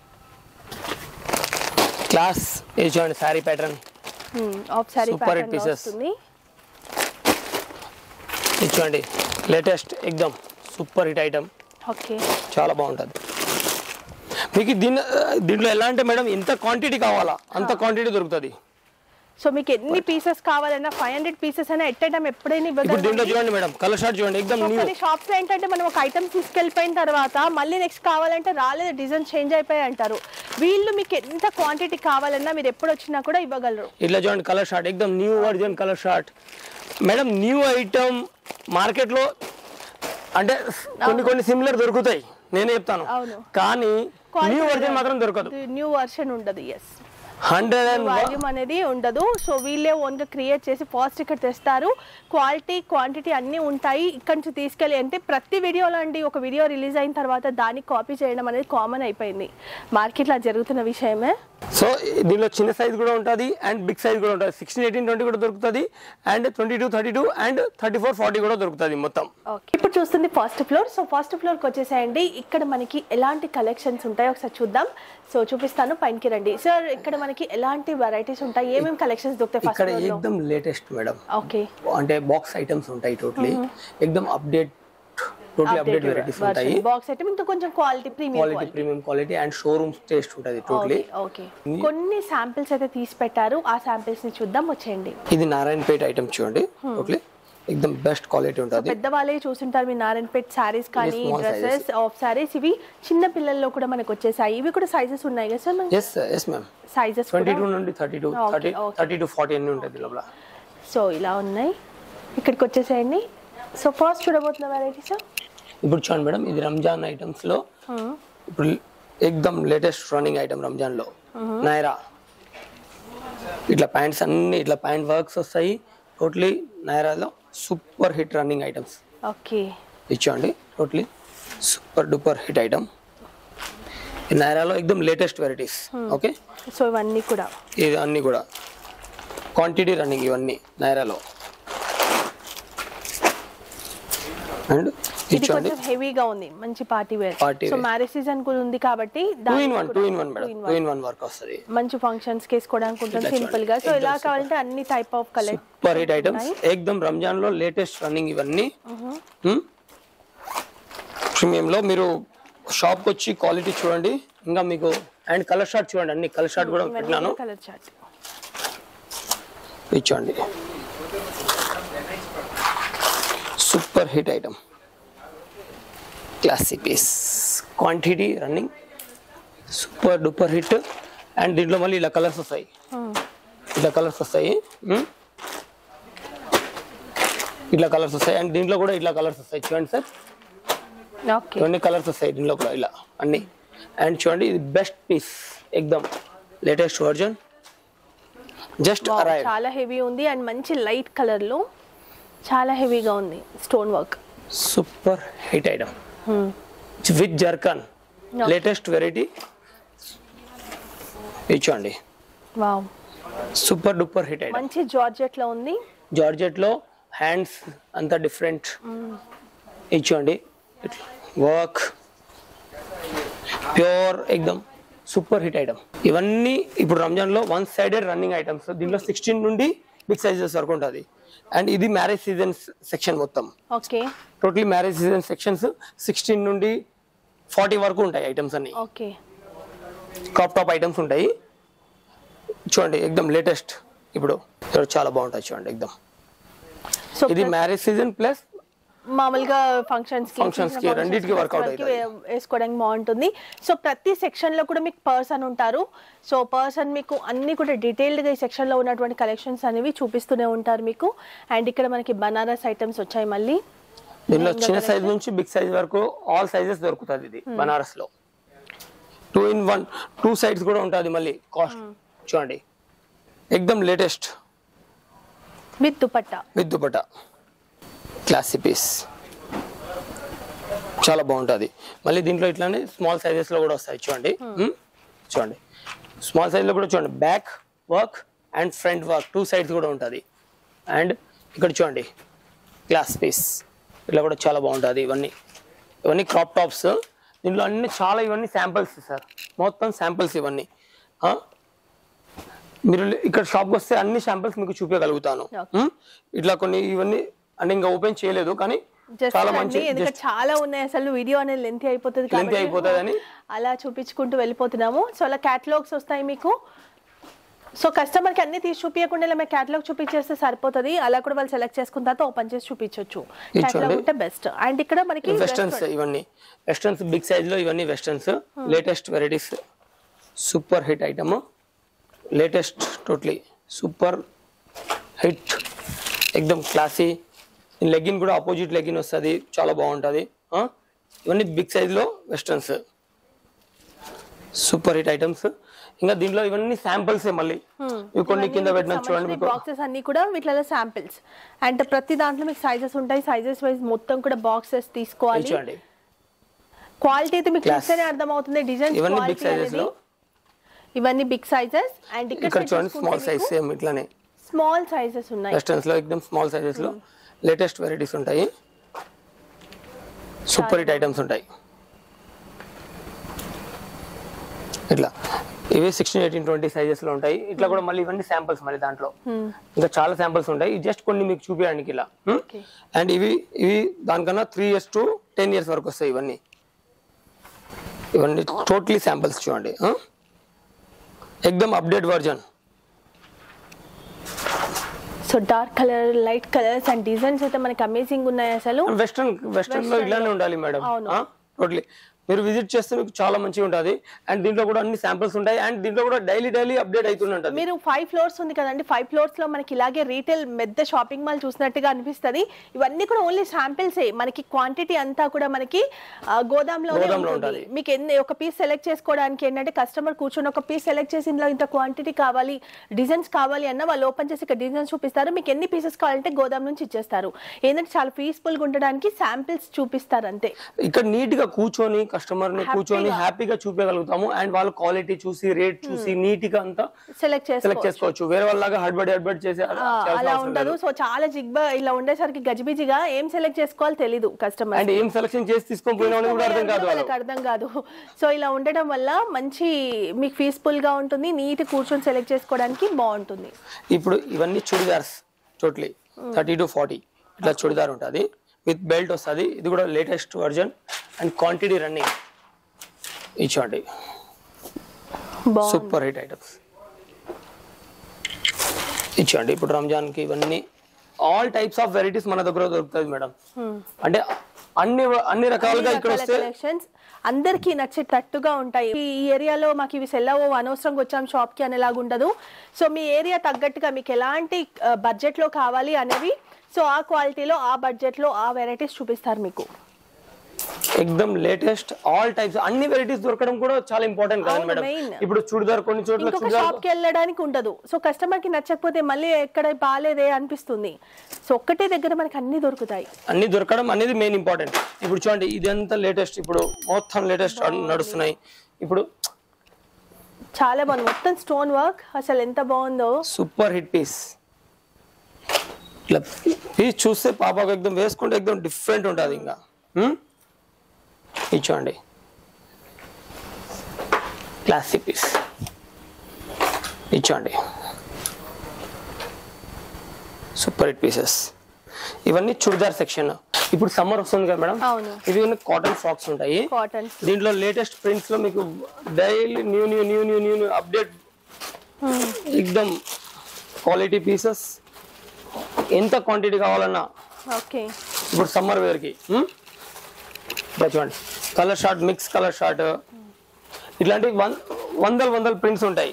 class. ఇది చూడండి sari pattern, half sari pattern వస్తుంది. ఇది చూడండి లేటెస్ట్ ఎక్దమ్ సూపర్ హిట్ ఐటమ్. ఓకే, చాలా బాగుంటుంది. మీకు దీని దీంట్లో ఎలా అంటే మేడం ఎంత క్వాంటిటీ కావాలా అంత క్వాంటిటీ దొరుకుతుంది. సో మీకు ఎన్ని పీసెస్ కావాలన్నా ఫైవ్ హండ్రెడ్ పీసెస్ అయినా ఎట్ టైం ఎప్పుడైనా ఇవ్వగలరు. దీంట్లో చూడండి మేడం కలర్ షార్ట్ చూడండి ఎక్దమ్ న్యూ. షాప్స్ లో ఏంటంటే మనం ఒక ఐటమ్ తీసుకెళ్ళిపోయిన తర్వాత మళ్ళీ నెక్స్ట్ కావాలంటే రాలేదు, డిజైన్ చేంజ్ అయిపోయి అంటారు. వీళ్ళు మీకు ఎంత క్వాంటిటీ కావాలన్నా మీరు ఎప్పుడు వచ్చినా కూడా ఇవ్వగలరు. ఇట్లా చూడండి కలర్ షార్ట్ ఎక్దమ్ new version colour chart. Madam new item market లో అంటే కొన్ని కొన్ని సిమిలర్ దొరుకుతాయి నేనే చెప్తాను, కానీ న్యూ వర్జన్ మాత్రం దొరకదు. న్యూ వర్షన్ ఉండదు. ఎస్, హండ్రెడ్ అండ్ వాల్యూమ్ అనేది ఉండదు. సో వీళ్ళే ఓన్ గా క్రియేట్ చేసి ఫాస్ట్ ఇక్కడ తెస్తారు. క్వాలిటీ క్వాంటిటీ అన్ని ఉంటాయి. ఇక్కడ నుంచి తీసుకెళ్ళి అంటే ప్రతి వీడియోలో అండి ఒక వీడియో రిలీజ్ అయిన తర్వాత దాన్ని కాపీ చేయడం అనేది కామన్ అయిపోయింది మార్కెట్ లో జరుగుతున్న విషయమే. సో దీనిలో చిన్న సైజ్ కూడా ఉంటుంది అండ్ బిగ్ సైజ్ కూడా ఉంటుంది. సిక్స్టీన్ ఎయిటీన్ ట్వంటీ కూడా దొరుకుతుంది and twenty two thirty two and thirty four forty కూడా దొరుకుతుంది మొత్తం. ఇప్పుడు చూస్తుంది first floor. So first floor కి వచ్చేసాయండి. ఇక్కడ మనకి ఎలాంటి కలెక్షన్స్ ఉంటాయో ఒకసారి చూద్దాం. సో చూపిస్తాను, పైనకి రండి సార్. ఇక్కడ మనకి ఎలాంటి వెరైటీస్ ఉంటాయి, ఏమేమి కలెక్షన్స్ దొరుకుతాయి? ఇక్కడ ఎక్దమ్ లేటెస్ట్ మేడం. ఓకే, అంటే బాక్స్ ఐటమ్స్ ఉంటాయి టోటలీ ఎక్దమ్ అప్డేట్ టోటలీ అప్డేట్ వెరైటీస్ ఉంటాయి. బాక్స్ ఐటమ్ ఇంకా కొంచెం quality premium quality premium quality and showroom taste ఉంటుంది టోటలీ. ఓకే, కొన్ని శాంపిల్స్ అయితే తీసి పెట్టారు, ఆ శాంపిల్స్ ని చూద్దాం వచ్చేయండి. ఇది నారాయణపేట ఐటమ్ చూడండి, టోటలీ ఎక్దమ్ బెస్ట్ క్వాలిటీ ఉంటుంది. పెద్దవాళ్ళే చూసుంటారు మీ నారాయణపేట సారీస్ కానీ డ్రెస్సెస్ ఆఫ్ సారీస్, ఇవి చిన్న పిల్లల్లో కూడా మనకు వచ్చేసాయి. ఇవి కూడా సైజెస్ ఉన్నాయి కదా sir? Yes yes ma'am, sizes twenty two నుండి thirty two thirty thirty to forty అన్ని ఉంటుంది లోపల. సో ఇలా ఉన్నాయి, ఇక్కడికి వచ్చేసేయండి. సో ఫస్ట్ చూడబోతున్న వెరైటీ సార్ ఇప్పుడు చూడండి మేడం, ఇది రంజాన్ ఐటమ్స్ లో ఇప్పుడు ఎక్దమ్ లేటెస్ట్ రన్నింగ్ ఐటమ్ రంజాన్ లో నైరా. ఇట్లా ప్యాంట్స్ అన్ని ఇట్లా ప్యాంట్ వర్క్స్ వస్తాయి టోటలీ నైరాలో. Super hit running items. Okay, ఇచ్చోండి totally super duper hit item నైరాలో ఎక్దమ్ లేటెస్ట్ వెరైటీస్. ఓకే, సో ఇవన్నీ కూడా ఇది అన్ని కూడా క్వాంటిటీ రన్నింగ్ ఇవన్నీ నైరాలో. అండ్ ఇది కొంచెం హెవీగా ఉంది, మంచి party wear. So marriage season కూడా ఉంది కాబట్టి two in one two in one madam, two in one work వస్తది. మంచి ఫంక్షన్స్ కి వేసుకోవడానికి ఉంటుంది సింపుల్ గా. సో ఇలా కావాలంటే అన్ని type of colour super hit items ఏకదమ్ రంజాన్ లో లేటెస్ట్ రన్నింగ్ ఇవన్నీ. ప్రీమియం లో మీరు షాప్ కి వచ్చి క్వాలిటీ చూడండి. ఇంకా మీకు అండ్ కలర్ షార్ట్ చూడండి, అన్ని కలర్ షార్ట్ కూడా పెట్టినాను. కలర్ చార్ట్ ఇచ్చండి, super hit item classic piece quantity running super duper hit. And దీంట్లో మళ్ళీ ఇలా కలర్స్ వస్తాయి, ఇట్లా కలర్స్ వస్తాయి, ఇట్లా కలర్స్ వస్తాయి. అండ్ దీంట్లో కూడా ఇట్లా కలర్స్ వస్తాయి చూడండి సార్, ఇవన్నీ కలర్స్ వస్తాయి దీంట్లో కూడా ఇలా అన్ని. అండ్ చూడండి ఇది బెస్ట్ పీస్ ఎక్దమ్ లేటెస్ట్ వర్జన్ జస్ట్ అరైవ్. చాలా హెవీ ఉంది అండ్ మంచి లైట్ కలర్ లో చాలా హెవీగా ఉంది, stone work. Super hit item with zircon latest variety. ఇచ్చోండి, wow super duper hit item. మంచి జార్జెట్ లో ఉంది, జార్జెట్ లో హ్యాండ్స్ అంతా డిఫరెంట్. ఇచ్చోండి వర్క్ ప్యూర్ ఎక్దమ్ సూపర్ హిట్ ఐటమ్. ఇవన్నీ ఇప్పుడు రంజాన్ లో వన్ సైడెడ్ రన్నింగ్ ఐటమ్స్. దీంట్లో సిక్స్టీన్ నుండి బిగ్ సైజెస్ వరకు ఉంటుంది. అండ్ ఇది మ్యారేజ్ సీజన్ సెక్షన్ మొత్తం. Okay, totally marriage season sections sixteen నుండి ఫార్టీ వరకు ఉంటాయి ఐటమ్స్ అన్ని. ఓకే, క్రాప్ టాప్ ఐటమ్స్ ఉంటాయి చూడండి ఎక్దమ్ లేటెస్ట్. ఇప్పుడు చాలా బాగుంటాయి చూడండి ఎక్దమ్. ఇది మ్యారేజ్ సీజన్ ప్లస్ మామూలుగా ఫంక్షన్స్ కి ఫంక్షన్స్ కి రెండిటికి వర్కౌట్ అవుతుంది, వేసుకోవడానికి బాగుంటుంది. సో ప్రతి సెక్షన్ లో కూడా మీకు పర్సన్ ఉంటారు. సో పర్సన్ మీకు అన్ని కూడా డీటెయిల్డ్ గా ఈ సెక్షన్ లో ఉన్నటువంటి కలెక్షన్స్ అనేవి చూపిస్తూనే ఉంటారు మీకు. అండ్ ఇక్కడ మనకి బనారస్ ఐటమ్స్ వచ్చాయి మళ్ళీ. దీనిలో చిన్న సైజ్ నుంచి బిగ్ సైజ్ వరకు ఆల్ సైజెస్ దొరుకుతుంది ఇది బనారస్ లో. Two in one two sides కూడా ఉంటుంది మళ్ళీ. కాస్ట్ చూడండి ఎక్దమ్ latest with dupatta, with dupatta classic piece చాలా బాగుంటుంది. మళ్ళీ దీంట్లో ఇట్లానే స్మాల్ సైజెస్ లో కూడా వస్తాయి చూడండి. చూడండి స్మాల్ సైజ్ లో కూడా చూడండి back work and front work two sides కూడా ఉంటుంది. అండ్ ఇక్కడ చూడండి క్లాస్ పీస్ ఇట్లా కూడా చాలా బాగుంటుంది. ఇవన్నీ ఇవన్నీ క్రాప్ టాప్స్. దీంట్లో అన్ని చాలా ఇవన్నీ శాంపిల్స్ సార్, మొత్తం శాంపిల్స్ ఇవన్నీ. మీరు ఇక్కడ షాప్కి వస్తే అన్ని శాంపిల్స్ మీకు చూపించగలుగుతాను. ఇట్లా కొన్ని ఇవన్నీ అంటే ఇంకా ఓపెన్ చేయలేదు కానీ చాలా మంచి, చాలా ఉన్నాయి. అసలు వీడియో అనేది లెంత్ అయిపోతుంది లెంత్ అయిపోతుందని అలా చూపించుకుంటూ వెళ్ళిపోతున్నాము. సో అలా క్యాటలాగ్స్ వస్తాయి మీకు. సో కస్టమర్ కి అన్ని తీసి చూపించకుండా ఇలా మేము క్యాటలాగ్ చూపించేస్తే సరిపోతుంది. అలా కూడా వాళ్ళు సెలెక్ట్ చేసుకున్న తర్వాత ఓపెన్ చేసి చూపించవచ్చు. క్యాటలాగ్ ఉంటే బెస్ట్. అండ్ ఇక్కడ మనకి వెస్టర్న్స్ ఇవన్నీ వెస్టర్న్స్ బిగ్ సైజ్ లో ఇవన్నీ westerns latest varieties super hit item latest totally super hit ఎక్దమ్ క్లాసీ. లెగ్గిన్ కూడా ఆపోజిట్ లెగ్గిన్ వస్తుంది, చాలా బాగుంటుంది. ఇవన్నీ బిగ్ సైజ్ లో వెస్టర్న్స్ సూపర్ హిట్ ఐటమ్స్. ఇంకా దీంట్లో ఇవన్నీ శాంపిల్స్ మళ్ళీ ఇవి కొన్ని కింద పెట్టిన చూడండి మీకు బాక్సెస్ అన్ని కూడా వీటిలో శాంపిల్స్. అండ్ ప్రతి దాంట్లో మీకు సైజెస్ ఉంటాయి, సైజెస్ వైజ్ మొత్తం కూడా బాక్సెస్ తీసుకోవాలి. చూడండి క్వాలిటీ అయితే మీకు చూస్తేనే అర్థమవుతుంది. డిజైన్ ఇవన్నీ బిగ్ సైజెస్ లో, ఇవన్నీ బిగ్ సైజెస్. అండ్ ఇక్కడ చూడండి స్మాల్ సైజ్ సేమ్ ఇట్లానే స్మాల్ సైజెస్ ఉన్నాయి వెస్టర్న్స్ లో ఎక్దమ్ స్మాల్ సైజెస్ లో లేటెస్ట్ వెరైటీస్ ఉంటాయి, సూపర్ హిట్ ఐటమ్స్ ఉంటాయి. ఇట్లా ఇవి సిక్స్టీన్ ఎయిటీన్ ట్వంటీ సైజెస్ లో ఉంటాయి. ఇట్లా కూడా మళ్ళీ ఇవన్నీ శాంపిల్స్ మళ్ళీ దాంట్లో ఇంకా చాలా శాంపిల్స్ ఉంటాయి. జస్ట్ కొన్ని మీకు చూపించడానికి ఇలా. అండ్ ఇవి ఇవి దానికన్నా three years to ten years వరకు వస్తాయి ఇవన్నీ. ఇవన్నీ టోటలీ శాంపిల్స్ చూడండి, ఎక్దమ్ update version. So dark colour, light colours and designs అయితే మనకి అమేజింగ్ ఉన్నాయి అసలు. వెస్టర్న్ వెస్టర్న్ లో ఇలానే ఉండాలి మేడం. టోటలీ మీరు విజిట్ చేస్తే మీకు చాలా మంచిగా ఉంటుంది. అండ్ దీంట్లో కూడా అన్ని శాంపిల్స్ ఉంటాయి. అండ్ దీంట్లో కూడా డైలీ డైలీ అప్డేట్ అవుతుంటుంది. మీరు ఫైవ్ ఫ్లోర్స్ ఉంది కదండి, ఫైవ్ ఫ్లోర్స్ లో మనకి ఇలాగే రీటైల్ పెద్ద షాపింగ్ మాల్ చూసినట్టుగా అనిపిస్తుంది. ఇవన్నీ కూడా ఓన్లీ శాంపిల్సే, మనకి క్వాంటిటీ అంతా కూడా మనకి గోదాంలో ఉంటుంది. మీకు ఎన్ని ఒక పీస్ సెలెక్ట్ చేసుకోవడానికి ఏంటంటే కస్టమర్ కూర్చొని ఒక పీస్ సెలెక్ట్ చేసి ఇందులో ఇంత క్వాంటిటీ కావాలి, డిజైన్స్ కావాలి అన్న వాళ్ళు ఓపెన్ చేసి ఇక్కడ డిజైన్స్ చూపిస్తారు. మీకు ఎన్ని పీసెస్ కావాలంటే గోదాం నుంచి ఇచ్చేస్తారు. ఏంటంటే చాలా పీస్ఫుల్ గా ఉండడానికి శాంపిల్స్ చూపిస్తారు అంతే. ఇక్కడ నీట్ గా కూర్చొని కస్టమర్ ని కూర్చొని హ్యాపీగా చూపించగలుగుతాము. అండ్ వాళ్ళు క్వాలిటీ చూసి రేట్ చూసి నీట్ గా అంతా సెలెక్ట్ సెలెక్ట్ చేసుకోవచ్చు. వేరే వాళ్ళగా హడ్బడి హడ్బడి చేసి అలా ఉండదు. సో చాలా జిగ్బా ఇలా ఉండేసరికి గజిబిజిగా ఏం సెలెక్ట్ చేసుకోవాలో తెలీదు కస్టమర్. అండ్ ఏం సెలెక్షన్ చేసి తీసుకొని పోయినా కూడా అర్థం కాదు, వాళ్ళకి అర్థం కాదు. సో ఇలా ఉండడం వల్ల మంచి మీకు పీస్ఫుల్ గా ఉంటుంది, నీట్ కూర్చొని సెలెక్ట్ చేసుకోవడానికి బాగుంటుంది. ఇప్పుడు ఇవన్నీ churidars totally thirty to forty ఇట్లా చుడిదార్ ఉంటుంది, విత్ బెల్ట్ వస్తుంది. ఇది కూడా latest version and quantity running. ఇచ్చండి సూపర్ హిట్ ఐటమ్స్ ఇచ్చండి. ఇప్పుడు రంజాన్ కి ఇవన్నీ ఆల్ టైప్స్ ఆఫ్ వెరైటీస్ మన దగ్గర దొరుకుతుంది మేడం. అంటే అన్ని అన్ని రకాలుగా ఇక్కడ వస్తే కలెక్షన్స్ అందరికి నచ్చేటట్టుగా ఉంటాయి. ఈ ఏరియాలో మాకు ఇవి సెల్ అవ్వవు, అనవసరంగా వచ్చాం షాప్ కి అనేలాగా ఉండదు. సో మీ ఏరియా తగ్గట్టుగా మీకు ఎలాంటి బడ్జెట్ లో కావాలి అనేవి, సో ఆ క్వాలిటీలో ఆ బడ్జెట్ లో ఆ వెరైటీస్ చూపిస్తారు మీకు. ఎక్దమ్ లేటెస్ట్ ఆల్ టైప్స్ అన్ని వెరైటీస్ దొరకడం కూడా చాలా ఇంపార్టెంట్ కదా మేడం. ఇప్పుడు చూడిదార్ కొన్ని చోట్ల షాప్ కి వెళ్ళడానికి ఉండదు. సో కస్టమర్ కి నచ్చకపోతే మళ్ళీ ఎక్కడ బాలేదే అనిపిస్తుంది. సో ఒక్కటే దగ్గర మనకి అన్ని దొరుకుతాయి. అన్ని దొరకడం అనేది మెయిన్ ఇంపార్టెంట్. ఇప్పుడు చూడండి ఇదంతా లేటెస్ట్, ఇప్పుడు మొత్తం లేటెస్ట్ నడుస్తున్నాయి. ఇప్పుడు చాలా బాగుంది, మొత్తం స్టోన్ వర్క్, అసలు ఎంత బాగుందో. Super hit piece. ఇట్లా పీస్ చూస్తే పాపకు ఎక్దమ్ వేసుకుంటే ఎక్దమ్ డిఫరెంట్ ఉంటుంది. ఇంకా ఇచ్చోండి క్లాసిక్ పీస్ ఇచ్చోండి, సూపర్ హిట్ పీసెస్. ఇవన్నీ చుడిదార్ సెక్షన్. ఇప్పుడు సమ్మర్ వస్తుంది కదా మేడం, ఇవి కాటన్ ఫ్రాక్స్ ఉంటాయి. దీంట్లో లేటెస్ట్ ప్రింట్స్ లో మీకు daily new new new new new update ఎక్దమ్ క్వాలిటీ పీసెస్. ఎంత క్వాంటిటీ కావాలన్నా ఇప్పుడు సమ్మర్ వేర్ కి చూడండి colour chart, mix colour chart, ఇట్లాంటి వందల వందల ప్రింట్స్ ఉంటాయి.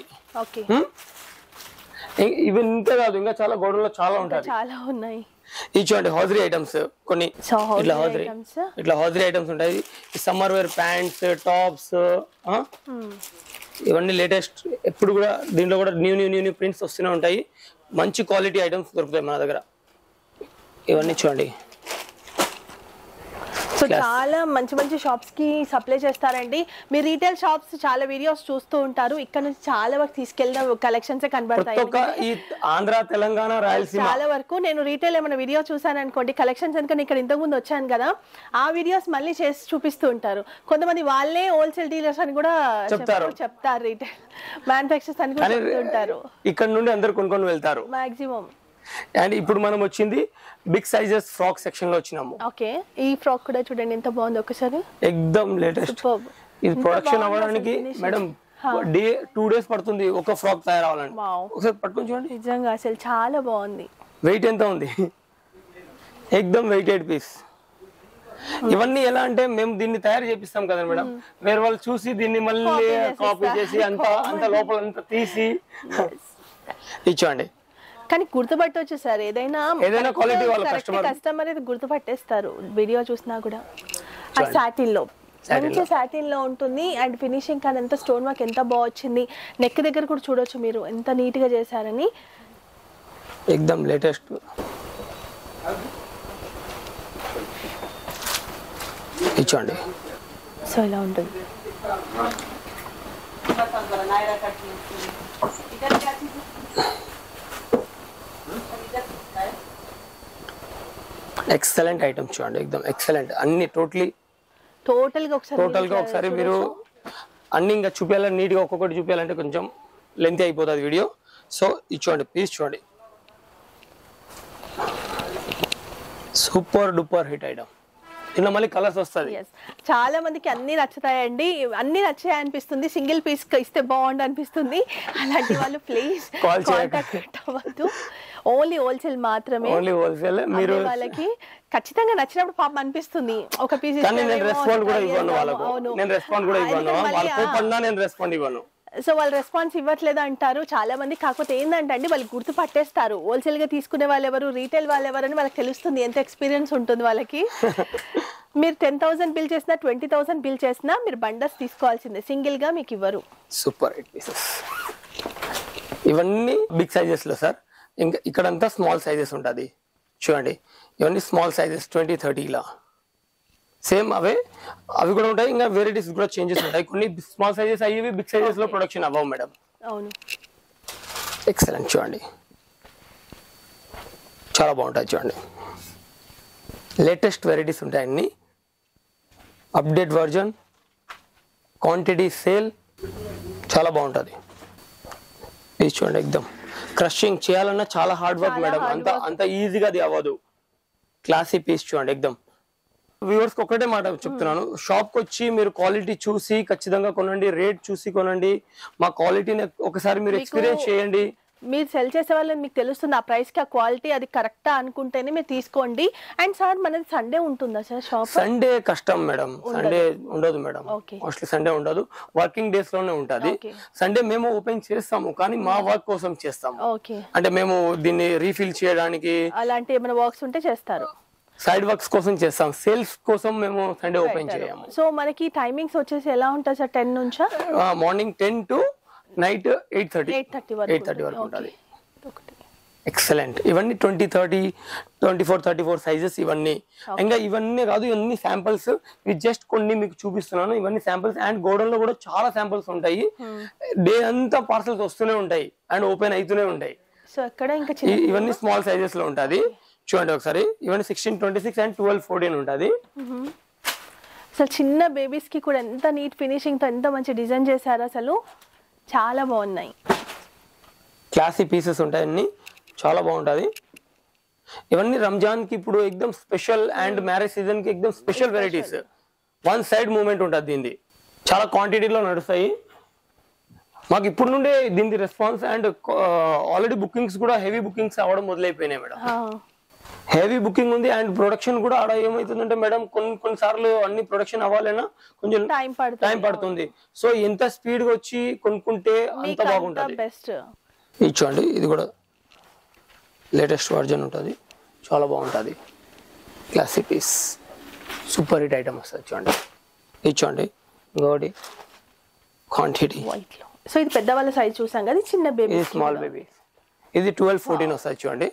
ఇవి ఇంతే కాదు, ఇంకా చాలా గోడల్లో చాలా ఉంటాయి, చాలా ఉన్నాయి. ఈ చూడండి హౌజరీ ఐటమ్స్ కొన్ని ఇట్లా హౌజరీ ఇట్లా హౌజరీ ఐటమ్స్ ఉంటాయి. సమ్మర్ వేర్ ప్యాంట్స్, టాప్స్, ఇవన్నీ లేటెస్ట్. ఎప్పుడు కూడా దీంట్లో కూడా new new new new prints వస్తూనే ఉంటాయి. మంచి క్వాలిటీ ఐటమ్స్ దొరుకుతాయి మన దగ్గర. ఇవన్నీ చూడండి. సో చాలా మంచి మంచి షాప్స్ కి సప్లై చేస్తారండి. మీ రీటైల్ షాప్స్ చాలా వీడియోస్ చూస్తూ ఉంటారు, ఇక్కడ నుంచి చాలా వరకు తీసుకెళ్ళిన కలెక్షన్స్ కనబడతాయి. ఆంధ్ర, తెలంగాణ, రాయలసీమ చాలా వరకు. నేను రీటైల్ ఏమైనా వీడియో చూసాను అనుకోండి, కలెక్షన్స్ ఎందుకంటే ఇక్కడ ఇంతకు ముందు వచ్చాను కదా, ఆ వీడియోస్ మళ్ళీ చేసి చూపిస్తూ ఉంటారు. కొంతమంది వాళ్ళే హోల్సేల్ డీలర్స్ అని కూడా చెప్తారు, చెప్తారు రీటైల్ మ్యానుఫ్యాక్చర్స్ అని కూడా చెప్తుంటారు. ఇక్కడ నుండి అందరు కొనుక్కొని వెళ్తారు మాక్సిమం. అండ్ ఇప్పుడు మనం వచ్చింది బిగ్ సైజెస్ ఫ్రాక్ సెక్షన్ లో వచ్చినాము. ఓకే, ఈ ఫ్రాక్ కూడా చూడండి ఎంత బాగుంది ఒకసారి. ఎక్దమ్ లేటెస్ట్. ఇది ప్రొడక్షన్ అవ్వడానికి మేడం డే టూ డేస్ పడుతుంది ఒక ఫ్రాక్ తయారవ్వాలని. ఒకసారి పట్టుకొని చూడండి, నిజంగా అసలు చాలా బాగుంది. వెయిట్ ఎంత ఉంది, ఎక్దమ్ వెయిటెడ్ పీస్. ఇవన్నీ ఎలా అంటే మేము దీన్ని తయారు చేపిస్తాం కదా మేడం, వేరే వాళ్ళు చూసి దీన్ని మళ్ళీ కాపీ చేసి అంత అంత లోపల అంతా తీసి ఇచ్చండి. కానీ గుర్తుపట్టవచ్చు సార్, ఏదైనా ఏదైనా క్వాలిటీ వాళ్ళ కస్టమర్ కస్టమర్ అయితే గుర్తుపట్టేస్తారు వీడియో చూసినా కూడా. ఆ సాటిన్ లో మంచి సాటిన్ లో ఉంటుంది. అండ్ ఫినిషింగ్ కానీ ఎంత స్టోన్ వర్క్ ఎంత బాగా వచ్చింది. నెక్ దగ్గర కూడా చూడొచ్చు మీరు ఎంత నీట్ గా చేశారని. ఎక్దమ్ లేటెస్ట్. ఇచ్చండి. సో ఇలా ఉంటుంది. ఎక్సలెంట్ ఐటమ్స్ చూడండి, ఎక్దమ్ ఎక్సలెంట్. అన్ని టోటలీ టోటల్ గా ఒకసారి టోటల్ గా ఒకసారి మీరు అన్ని ఇంకా చూపించాలని, నీట్ గా ఒక్కొక్కటి చూపించాలంటే కొంచెం లెంత్ అయిపోతుంది వీడియో. సో ఇది చూడండి, ప్లీజ్ చూడండి, సూపర్ డూపర్ హిట్ ఐటమ్. ఇలా మళ్ళీ కలర్స్ వస్తాయి. చాలా మందికి అన్ని నచ్చుతాయండి, అన్ని నచ్చాయి అనిపిస్తుంది, సింగిల్ పీస్ ఇస్తే బాగుండు అనిపిస్తుంది. అలాంటి వాళ్ళు ప్లీజ్ కాంటాక్ట్ అవ్వద్దు, ఓన్లీ హోల్సేల్ మాత్రమే. Only wholesale. మీరు వాళ్ళకి ఖచ్చితంగా నచ్చినప్పుడు పాపం అనిపిస్తుంది ఒక పీస్ కానీ నేను రెస్పాండ్ కూడా ఇవ్వను వాళ్ళకు, నేను రెస్పాండ్ కూడా ఇవ్వను, వాళ్ళు కోపన్నా నేను రెస్పాండ్ ఇవ్వను. సో వాళ్ళు రెస్పాన్స్ ఇవ్వట్లేదు అంటారు చాలా మంది. కాకపోతే ఏంటంటే అండి వాళ్ళు గుర్తు పట్టేస్తారు, హోల్సేల్ గా తీసుకునే వాళ్ళు ఎవరు, రీటైల్ వాళ్ళు ఎవరు అని వాళ్ళకి తెలుస్తుంది, ఎంత ఎక్స్పీరియన్స్ ఉంటుంది వాళ్ళకి. మీరు టెన్ థౌసండ్ బిల్ చేసినా ట్వంటీ థౌసండ్ బిల్ చేసినా మీరు బండర్స్ తీసుకోవాల్సిందే, సింగిల్ గా మీకు ఇవ్వరు. సూపర్ ఎయిట్ పీసెస్ ఇవన్నీ బిగ్ సైజెస్ లో సార్. ఇంకా ఇక్కడంతా స్మాల్ సైజెస్ ఉంటుంది చూడండి, ఇవన్నీ స్మాల్ సైజెస్ ట్వంటీ థర్టీలా సేమ్ అవే అవి కూడా ఉంటాయి. ఇంకా వెరైటీస్ కూడా చేంజెస్ ఉంటాయి, కొన్ని స్మాల్ సైజెస్ అయ్యి బిగ్ సైజెస్ లో ప్రొడక్షన్ అవ్వవు మేడం. అవును. ఎక్సలెంట్ చూడండి, చాలా బాగుంటుంది చూడండి, లేటెస్ట్ వెరైటీస్ ఉంటాయి అన్ని, అప్డేట్ వర్జన్, క్వాంటిటీ సేల్, చాలా బాగుంటుంది. ఇది చూడండి ఎక్దమ్ క్రషింగ్ చేయాలన్నా చాలా హార్డ్ వర్క్ మేడం, అంత అంత ఈజీగా అది అవ్వదు. క్లాసీ పీస్ చూడండి ఎక్దమ్. వ్యూవర్స్ కి ఒకటే మాట చెప్తున్నాను, షాప్ కి వచ్చి మీరు క్వాలిటీ చూసి ఖచ్చితంగా కొనండి, రేట్ చూసి కొనండి, మా క్వాలిటీని ఒకసారి మీరు ఎక్స్పీరియన్స్ చేయండి. మీరు సెల్ చేసే వాళ్ళని మీకు తెలుస్తుంది ఆ ప్రైస్ కి ఆ క్వాలిటీ అది కరెక్టా అనుకుంటేనే మీరు తీసుకోండి. అండ్ సార్ మనది సండే ఉంటుందా సార్ షాప్? సండే కష్టం మేడం, సండే ఉండదు మేడం, మోస్ట్లీ సండే ఉండదు, వర్కింగ్ డేస్ లోనే ఉంటది. సండే మేము ఓపెన్ చేస్తాము కానీ మా వర్క్ కోసం చేస్తాము, అంటే మేము దీన్ని రీఫిల్ చేయడానికి అలాంటి ఏమైనా వర్క్స్ ఉంటే చేస్తారు, సైడ్ వర్క్స్ కోసం చేస్తాం, సేల్స్ కోసం మేము సండే ఓపెన్ చేయము. సో మనకి టైమింగ్స్ వచ్చేసి ఎలా ఉంటుంది సార్? టెన్ నుంచా? Morning ten to night eight thirty eight thirty వరకు ఉంటుంది. ఎక్సలెంట్. ఇవన్నీ twenty thirty twenty four thirty four sizes ఇవన్నీ. ఇంకా ఇవన్నీ కాదు, ఇవన్నీ శాంపిల్స్, ఇవి జస్ట్ కొన్ని మీకు చూపిస్తున్నాను. ఇవన్నీ శాంపిల్స్ అండ్ గోడౌన్ లో కూడా చాలా శాంపిల్స్ ఉంటాయి, డే అంతా పార్సల్స్ వస్తూనే ఉంటాయి అండ్ ఓపెన్ అవుతూనే ఉంటాయి. సో అక్కడ ఇంకా ఇవన్నీ స్మాల్ సైజెస్ లో ఉంటుంది చూడండి ఒకసారి. ఇవన్నీ sixteen twenty six and twelve fourteen ఉంటుంది. అసలు చిన్న బేబీస్ కి కూడా ఎంత నీట్ ఫినిషింగ్ తో ఎంత మంచి డిజైన్ చేశారు, అసలు చాలా బాగున్నాయి. క్లాసీ పీసెస్ ఉంటాయి అన్ని, చాలా బాగుంటుంది. ఇవన్నీ రంజాన్ కి ఇప్పుడు ఎక్దమ్ స్పెషల్ అండ్ మ్యారేజ్ సీజన్ కి ఎక్దమ్ special varieties, one side moment ఉంటుంది దీన్ని, చాలా క్వాంటిటీలో నడుస్తాయి. మాకు ఇప్పుడు నుండే దీనికి రెస్పాన్స్ అండ్ ఆల్రెడీ బుకింగ్స్ కూడా హెవీ బుకింగ్స్ అవ్వడం మొదలైపోయినాయి మేడం. హెవీ బుకింగ్ ఉంది అండ్ ప్రొడక్షన్ కూడా ఆడ ఏమైతుందంటే మేడం కొన్ని కొన్నిసార్లు అన్ని ప్రొడక్షన్ అవ్వాలన్నా కొంచెం టైం పడుతుంది. సో ఎంత స్పీడ్ గా వచ్చి కొనుక్కుంటే అంత బాగుంటుంది. ఇది చూడండి, ఇది కూడా లేటెస్ట్ వర్జన్ ఉంటుంది, చాలా బాగుంటుంది. Classic piece super hit item వస్తుంది చూడండి. ఇది చూడండి ఇంకోటి క్వాంటిటీ. సో ఇది పెద్దవాళ్ళ సైజ్ చూసాం కదా, చిన్న బేబీ స్మాల్ బేబీ. ఇది ట్వెల్వ్ ఫోర్టీన్ వస్తుంది చూడండి,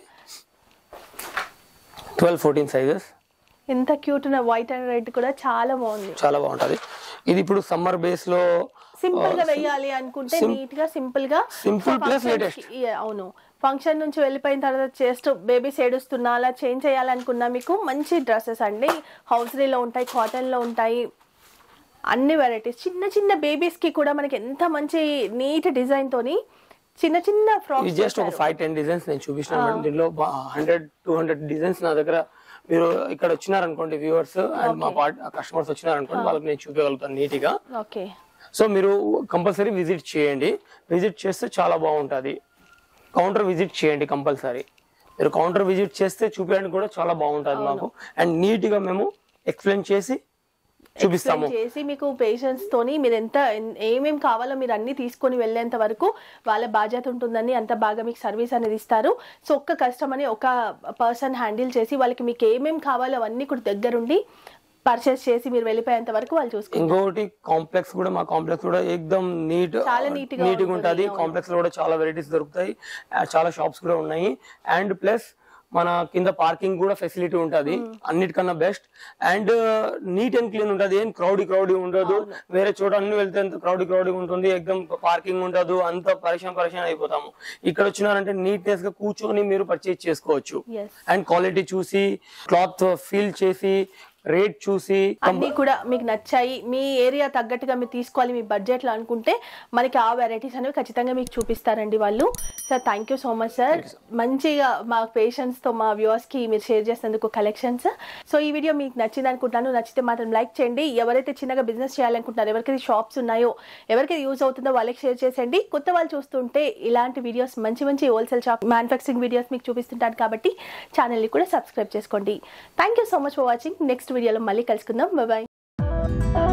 ట్వెల్వ్ ఫోర్టీన్ సైజెస్. ఎంత క్యూట్ ఉన్న వైట్ అండ్ రెడ్ కూడా చాలా బాగుంది, చాలా బాగుంటది. ఇది ఇప్పుడు సమ్మర్ బేస్ లో సింపుల్ గా వేయాలి అనుకుంటే నీట్ గా సింపుల్ గా సింపుల్ ప్లస్ లేటెస్ట్. అవును, ఫంక్షన్ నుంచి వెళ్ళిపోయిన తర్వాత చేస్తూ బేబీస్ ఏడుస్తున్నా అలా చేంజ్ చేయాలనుకున్నా మీకు మంచి డ్రెస్సెస్ అండి, హౌస్రీలో ఉంటాయి, కాటన్ లో ఉంటాయి, అన్ని వెరైటీస్. చిన్న చిన్న బేబీస్ కి కూడా మనకి ఎంత మంచి నీట్ డిజైన్ తోని చిన్న చిన్న ఫ్రాక్స్. జస్ట్ ఒక ఫైవ్ టెన్ డిజైన్స్ నేను చూపించాను మేడం, దీనిలో హండ్రెడ్ టూ హండ్రెడ్ డిజైన్స్ నా దగ్గర. మీరు ఇక్కడ వచ్చినారనుకోండి వ్యూవర్స్ అండ్ మా కస్టమర్స్ వచ్చినారనుకోండి, వాళ్ళకి నేను చూపించగలుగుతాను నీట్ గా. ఓకే, సో మీరు కంపల్సరీ విజిట్ చేయండి, విజిట్ చేస్తే చాలా బాగుంటుంది. కౌంటర్ విజిట్ చేయండి కంపల్సరీ, మీరు కౌంటర్ విజిట్ చేస్తే చూపించడానికి కూడా చాలా బాగుంటుంది మాకు. అండ్ నీట్ గా మేము ఎక్స్ప్లెయిన్ చేసి చూపిస్తాము, చేసి మీకు పేషెన్స్ తోని మీరు ఎంత ఏమేమి కావాలో మీరు అన్ని తీసుకొని వెళ్ళేంత వరకు వాళ్ళ బాధ్యత ఉంటుందని అంత బాగా మీకు సర్వీస్ అనేది ఇస్తారు. సో ఒక్క కస్టమర్ని ఒక పర్సన్ హ్యాండిల్ చేసి వాళ్ళకి మీకు ఏమేమి కావాలో అవన్నీ కూడా దగ్గరుండి పర్చేస్ చేసి మీరు వెళ్ళిపోయేంత వరకు వాళ్ళు చూసుకుంటారు. ఇంకోటి కాంప్లెక్స్ కూడా, మా కాంప్లెక్స్ కూడా ఎక్దమ్ నీట్ చాలా నీట్ గా నీట్ గా ఉంటుంది. కాంప్లెక్స్ లో కూడా చాలా వెరైటీస్ దొరుకుతాయి, చాలా షాప్స్ కూడా ఉన్నాయి. అండ్ ప్లస్ మన కింద పార్కింగ్ కూడా ఫెసిలిటీ ఉంటుంది, అన్నిటికన్నా best. And neat and clean ఉంటుంది, ఏం క్రౌడీ క్రౌడీ ఉండదు. వేరే చోట అన్ని వెళ్తే ఎంత క్రౌడీ క్రౌడీ ఉంటుంది, ఎక్దమ్ పార్కింగ్ ఉండదు, అంత పరిశాన్ పరిశాన్ అయిపోతాము. ఇక్కడ వచ్చినారంటే నీట్నెస్ గా కూర్చొని మీరు పర్చేజ్ చేసుకోవచ్చు. అండ్ క్వాలిటీ చూసి, క్లాత్ ఫీల్ చేసి, రేట్ చూసి అన్ని కూడా మీకు నచ్చాయి, మీ ఏరియా తగ్గట్టుగా మీరు తీసుకోవాలి మీ బడ్జెట్లో అనుకుంటే మనకి ఆ వెరైటీస్ అనేవి ఖచ్చితంగా మీకు చూపిస్తారండి వాళ్ళు. Sir thank you so much sir, మంచిగా మా పేషెంట్స్తో మా వ్యూవర్స్కి మీరు షేర్ చేసినందుకు కలెక్షన్స్. సో ఈ వీడియో మీకు నచ్చింది అనుకుంటున్నాను, నచ్చితే మాత్రం లైక్ చేయండి. ఎవరైతే చిన్నగా బిజినెస్ చేయాలనుకుంటున్నారో, ఎవరికైతే షాప్స్ ఉన్నాయో, ఎవరికైతే యూజ్ అవుతుందో వాళ్ళకి షేర్ చేసేయండి. కొత్త వాళ్ళు చూస్తుంటే ఇలాంటి వీడియోస్ మంచి మంచి హోల్సేల్ షాప్ మ్యానుఫ్యాక్చరింగ్ వీడియోస్ మీకు చూపిస్తుంటాను కాబట్టి ఛానల్ని కూడా సబ్స్క్రైబ్ చేసుకోండి. Thank you so much for watching. Next వీడియోలో మళ్ళీ కలుసుకుందాం. Bye bye.